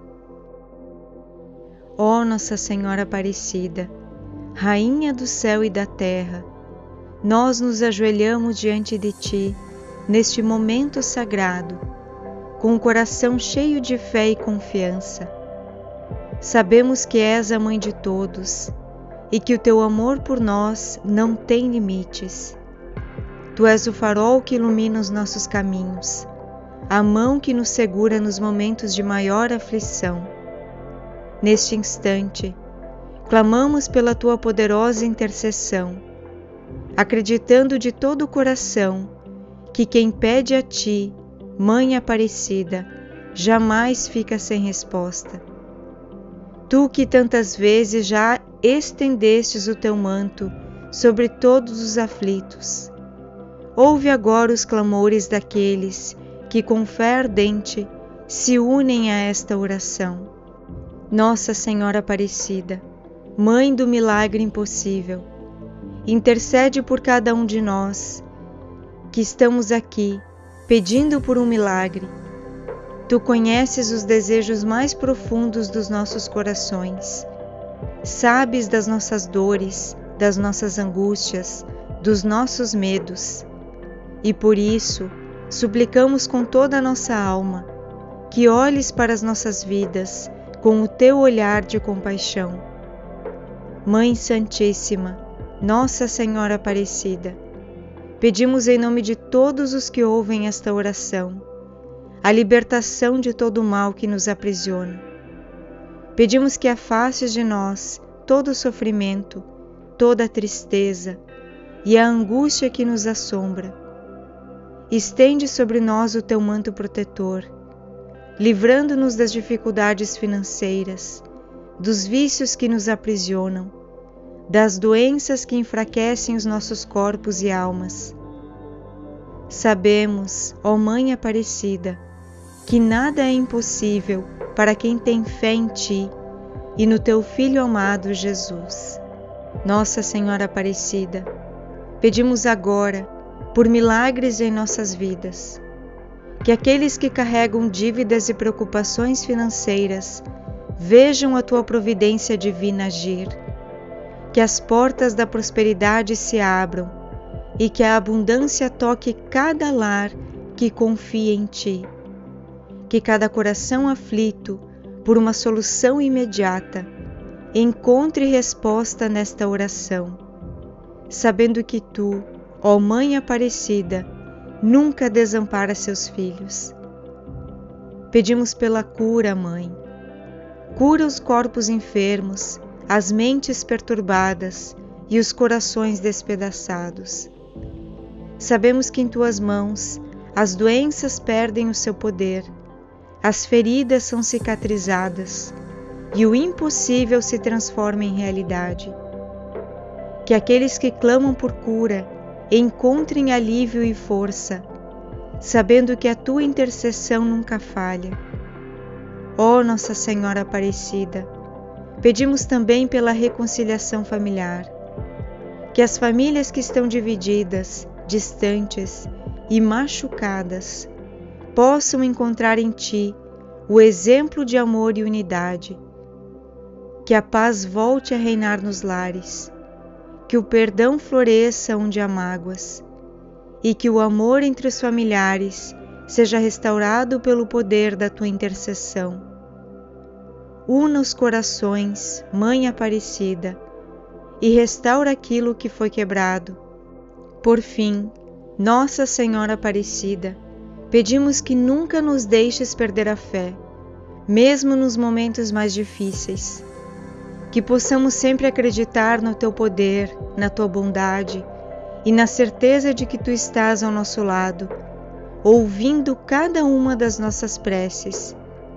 Ó Nossa Senhora Aparecida, Rainha do céu e da terra, nós nos ajoelhamos diante de Ti, neste momento sagrado, com o coração cheio de fé e confiança. Sabemos que és a Mãe de todos e que o Teu amor por nós não tem limites. Tu és o farol que ilumina os nossos caminhos, a mão que nos segura nos momentos de maior aflição. Neste instante, clamamos pela Tua poderosa intercessão, acreditando de todo o coração que quem pede a Ti, Mãe Aparecida, jamais fica sem resposta. Tu que tantas vezes já estendestes o Teu manto sobre todos os aflitos, ouve agora os clamores daqueles que com fé ardente se unem a esta oração. Nossa Senhora Aparecida, Mãe do milagre impossível, intercede por cada um de nós que estamos aqui pedindo por um milagre. Tu conheces os desejos mais profundos dos nossos corações. Sabes das nossas dores, das nossas angústias, dos nossos medos. E por isso, suplicamos com toda a nossa alma que olhes para as nossas vidas com o teu olhar de compaixão. Mãe Santíssima, Nossa Senhora Aparecida, pedimos em nome de todos os que ouvem esta oração, a libertação de todo o mal que nos aprisiona. Pedimos que afastes de nós todo o sofrimento, toda a tristeza e a angústia que nos assombra. Estende sobre nós o teu manto protetor, livrando-nos das dificuldades financeiras, dos vícios que nos aprisionam, das doenças que enfraquecem os nossos corpos e almas. Sabemos, ó Mãe Aparecida, que nada é impossível para quem tem fé em Ti e no Teu Filho amado Jesus. Nossa Senhora Aparecida, pedimos agora por milagres em nossas vidas, que aqueles que carregam dívidas e preocupações financeiras vejam a Tua providência divina agir, que as portas da prosperidade se abram e que a abundância toque cada lar que confia em Ti, que cada coração aflito por uma solução imediata encontre resposta nesta oração, sabendo que Tu, ó Mãe Aparecida, nunca desampara seus filhos. Pedimos pela cura, Mãe. Cura os corpos enfermos, as mentes perturbadas e os corações despedaçados. Sabemos que em Tuas mãos as doenças perdem o seu poder, as feridas são cicatrizadas e o impossível se transforma em realidade. Que aqueles que clamam por cura encontrem alívio e força, sabendo que a Tua intercessão nunca falha. Ó Nossa Senhora Aparecida, pedimos também pela reconciliação familiar, que as famílias que estão divididas, distantes e machucadas possam encontrar em Ti o exemplo de amor e unidade, que a paz volte a reinar nos lares, que o perdão floresça onde há mágoas e que o amor entre os familiares seja restaurado pelo poder da Tua intercessão. Una os corações, Mãe Aparecida, e restaura aquilo que foi quebrado. Por fim, Nossa Senhora Aparecida, pedimos que nunca nos deixes perder a fé, mesmo nos momentos mais difíceis. Que possamos sempre acreditar no Teu poder, na Tua bondade e na certeza de que Tu estás ao nosso lado, ouvindo cada uma das nossas preces.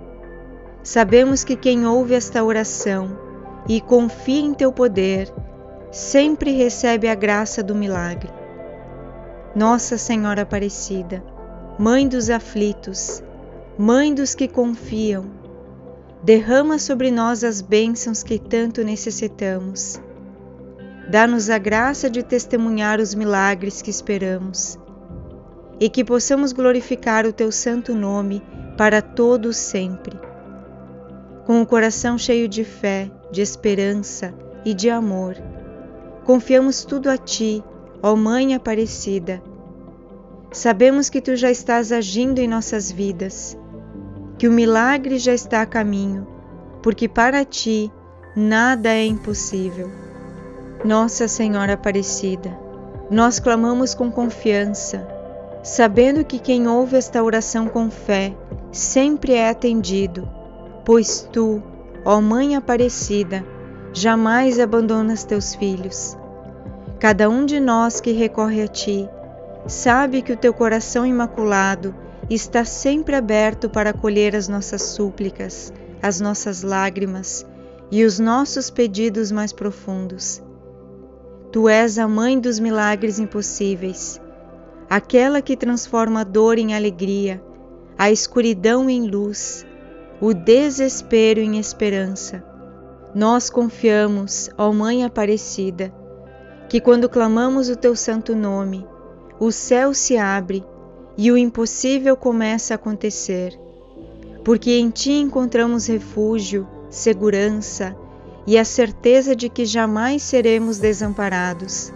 Sabemos que quem ouve esta oração e confia em Teu poder, sempre recebe a graça do milagre. Nossa Senhora Aparecida, Mãe dos aflitos, Mãe dos que confiam, derrama sobre nós as bênçãos que tanto necessitamos. Dá-nos a graça de testemunhar os milagres que esperamos e que possamos glorificar o Teu santo nome para todos sempre. Com o coração cheio de fé, de esperança e de amor, confiamos tudo a Ti, ó Mãe Aparecida. Sabemos que Tu já estás agindo em nossas vidas, que o milagre já está a caminho, porque para Ti nada é impossível. Nossa Senhora Aparecida, nós clamamos com confiança, sabendo que quem ouve esta oração com fé sempre é atendido, pois Tu, ó Mãe Aparecida, jamais abandonas Teus filhos. Cada um de nós que recorre a Ti sabe que o Teu coração imaculado está sempre aberto para acolher as nossas súplicas, as nossas lágrimas e os nossos pedidos mais profundos. Tu és a Mãe dos milagres impossíveis, aquela que transforma a dor em alegria, a escuridão em luz, o desespero em esperança. Nós confiamos, ó Mãe Aparecida, que quando clamamos o teu santo nome, o céu se abre e o impossível começa a acontecer, porque em ti encontramos refúgio, segurança e a certeza de que jamais seremos desamparados.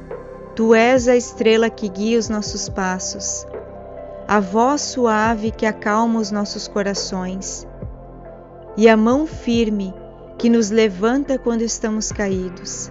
Tu és a estrela que guia os nossos passos, a voz suave que acalma os nossos corações e a mão firme que nos levanta quando estamos caídos.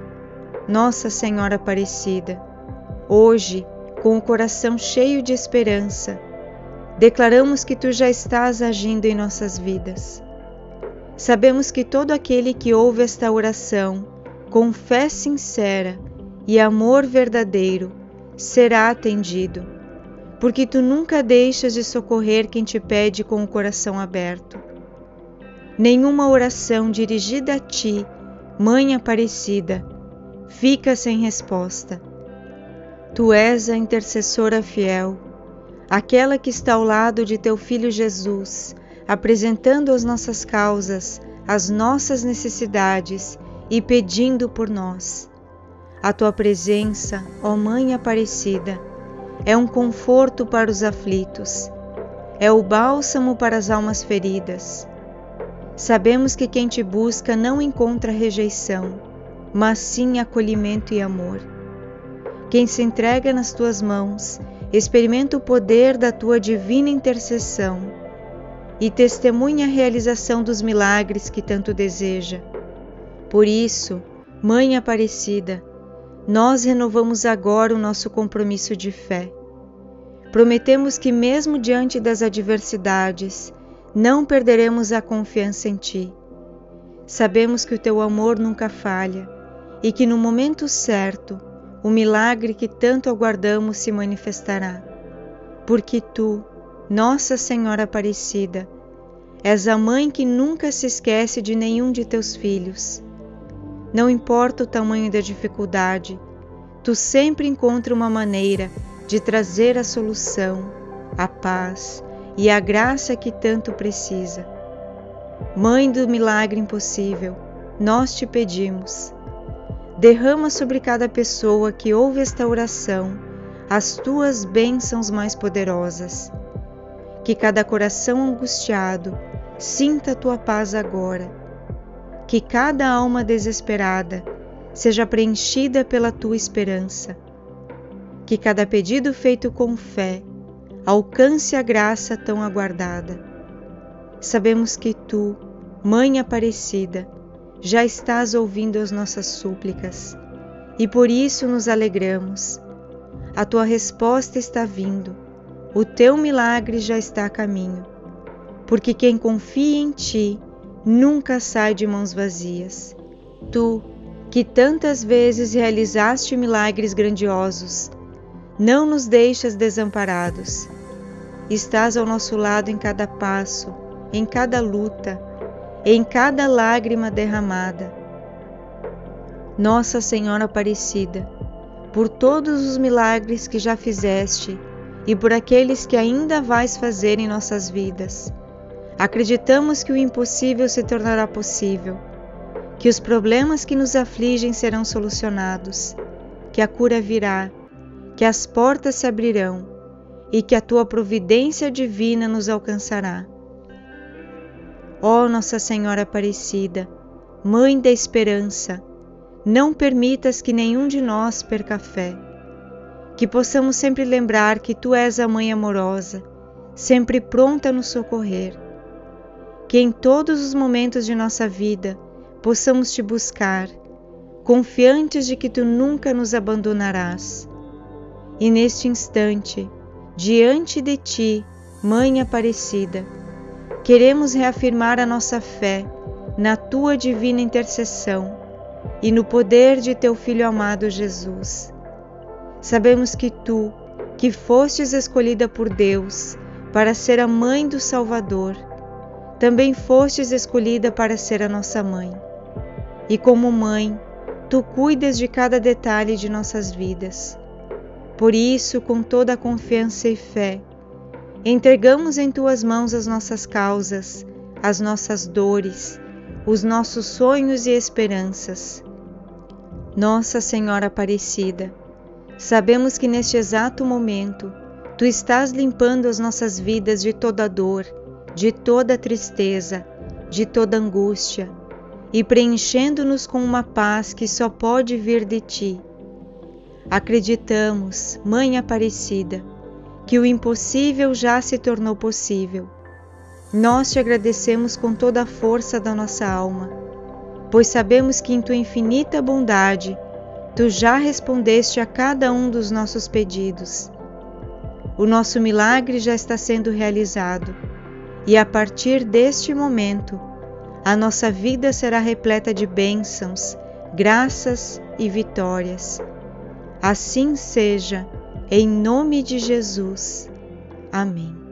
Nossa Senhora Aparecida, hoje, com o coração cheio de esperança, declaramos que Tu já estás agindo em nossas vidas. Sabemos que todo aquele que ouve esta oração com fé sincera e amor verdadeiro será atendido, porque Tu nunca deixas de socorrer quem te pede com o coração aberto. Nenhuma oração dirigida a Ti, Mãe Aparecida, fica sem resposta. Tu és a intercessora fiel, aquela que está ao lado de Teu Filho Jesus, apresentando as nossas causas, as nossas necessidades e pedindo por nós. A Tua presença, ó Mãe Aparecida, é um conforto para os aflitos, é o bálsamo para as almas feridas. Sabemos que quem Te busca não encontra rejeição, mas sim acolhimento e amor. Quem se entrega nas Tuas mãos experimenta o poder da Tua divina intercessão e testemunha a realização dos milagres que tanto deseja. Por isso, Mãe Aparecida, nós renovamos agora o nosso compromisso de fé. Prometemos que mesmo diante das adversidades, não perderemos a confiança em Ti. Sabemos que o Teu amor nunca falha e que no momento certo, o milagre que tanto aguardamos se manifestará. Porque Tu, Nossa Senhora Aparecida, és a Mãe que nunca se esquece de nenhum de Teus filhos. Não importa o tamanho da dificuldade, Tu sempre encontra uma maneira de trazer a solução, a paz e a graça que tanto precisa. Mãe do milagre impossível, nós Te pedimos, derrama sobre cada pessoa que ouve esta oração as Tuas bênçãos mais poderosas. Que cada coração angustiado sinta a Tua paz agora. Que cada alma desesperada seja preenchida pela Tua esperança. Que cada pedido feito com fé alcance a graça tão aguardada. Sabemos que Tu, Mãe Aparecida, já estás ouvindo as nossas súplicas e por isso nos alegramos. A Tua resposta está vindo, o Teu milagre já está a caminho, porque quem confia em Ti nunca sai de mãos vazias. Tu, que tantas vezes realizaste milagres grandiosos, não nos deixas desamparados. Estás ao nosso lado em cada passo, em cada luta, em cada lágrima derramada. Nossa Senhora Aparecida, por todos os milagres que já fizeste e por aqueles que ainda vais fazer em nossas vidas, acreditamos que o impossível se tornará possível, que os problemas que nos afligem serão solucionados, que a cura virá, que as portas se abrirão e que a Tua providência divina nos alcançará. Ó Nossa Senhora Aparecida, Mãe da Esperança, não permitas que nenhum de nós perca a fé, que possamos sempre lembrar que Tu és a Mãe amorosa, sempre pronta a nos socorrer, que em todos os momentos de nossa vida possamos Te buscar, confiantes de que Tu nunca nos abandonarás. E neste instante, diante de Ti, Mãe Aparecida, queremos reafirmar a nossa fé na Tua divina intercessão e no poder de Teu Filho amado Jesus. Sabemos que Tu, que fostes escolhida por Deus para ser a Mãe do Salvador, também fostes escolhida para ser a nossa Mãe. E como Mãe, Tu cuidas de cada detalhe de nossas vidas. Por isso, com toda a confiança e fé, entregamos em Tuas mãos as nossas causas, as nossas dores, os nossos sonhos e esperanças. Nossa Senhora Aparecida, sabemos que neste exato momento Tu estás limpando as nossas vidas de toda dor, de toda tristeza, de toda angústia e preenchendo-nos com uma paz que só pode vir de Ti. Acreditamos, Mãe Aparecida, que o impossível já se tornou possível. Nós Te agradecemos com toda a força da nossa alma, pois sabemos que em Tua infinita bondade Tu já respondeste a cada um dos nossos pedidos. O nosso milagre já está sendo realizado, e a partir deste momento, a nossa vida será repleta de bênçãos, graças e vitórias. Assim seja, em nome de Jesus. Amém.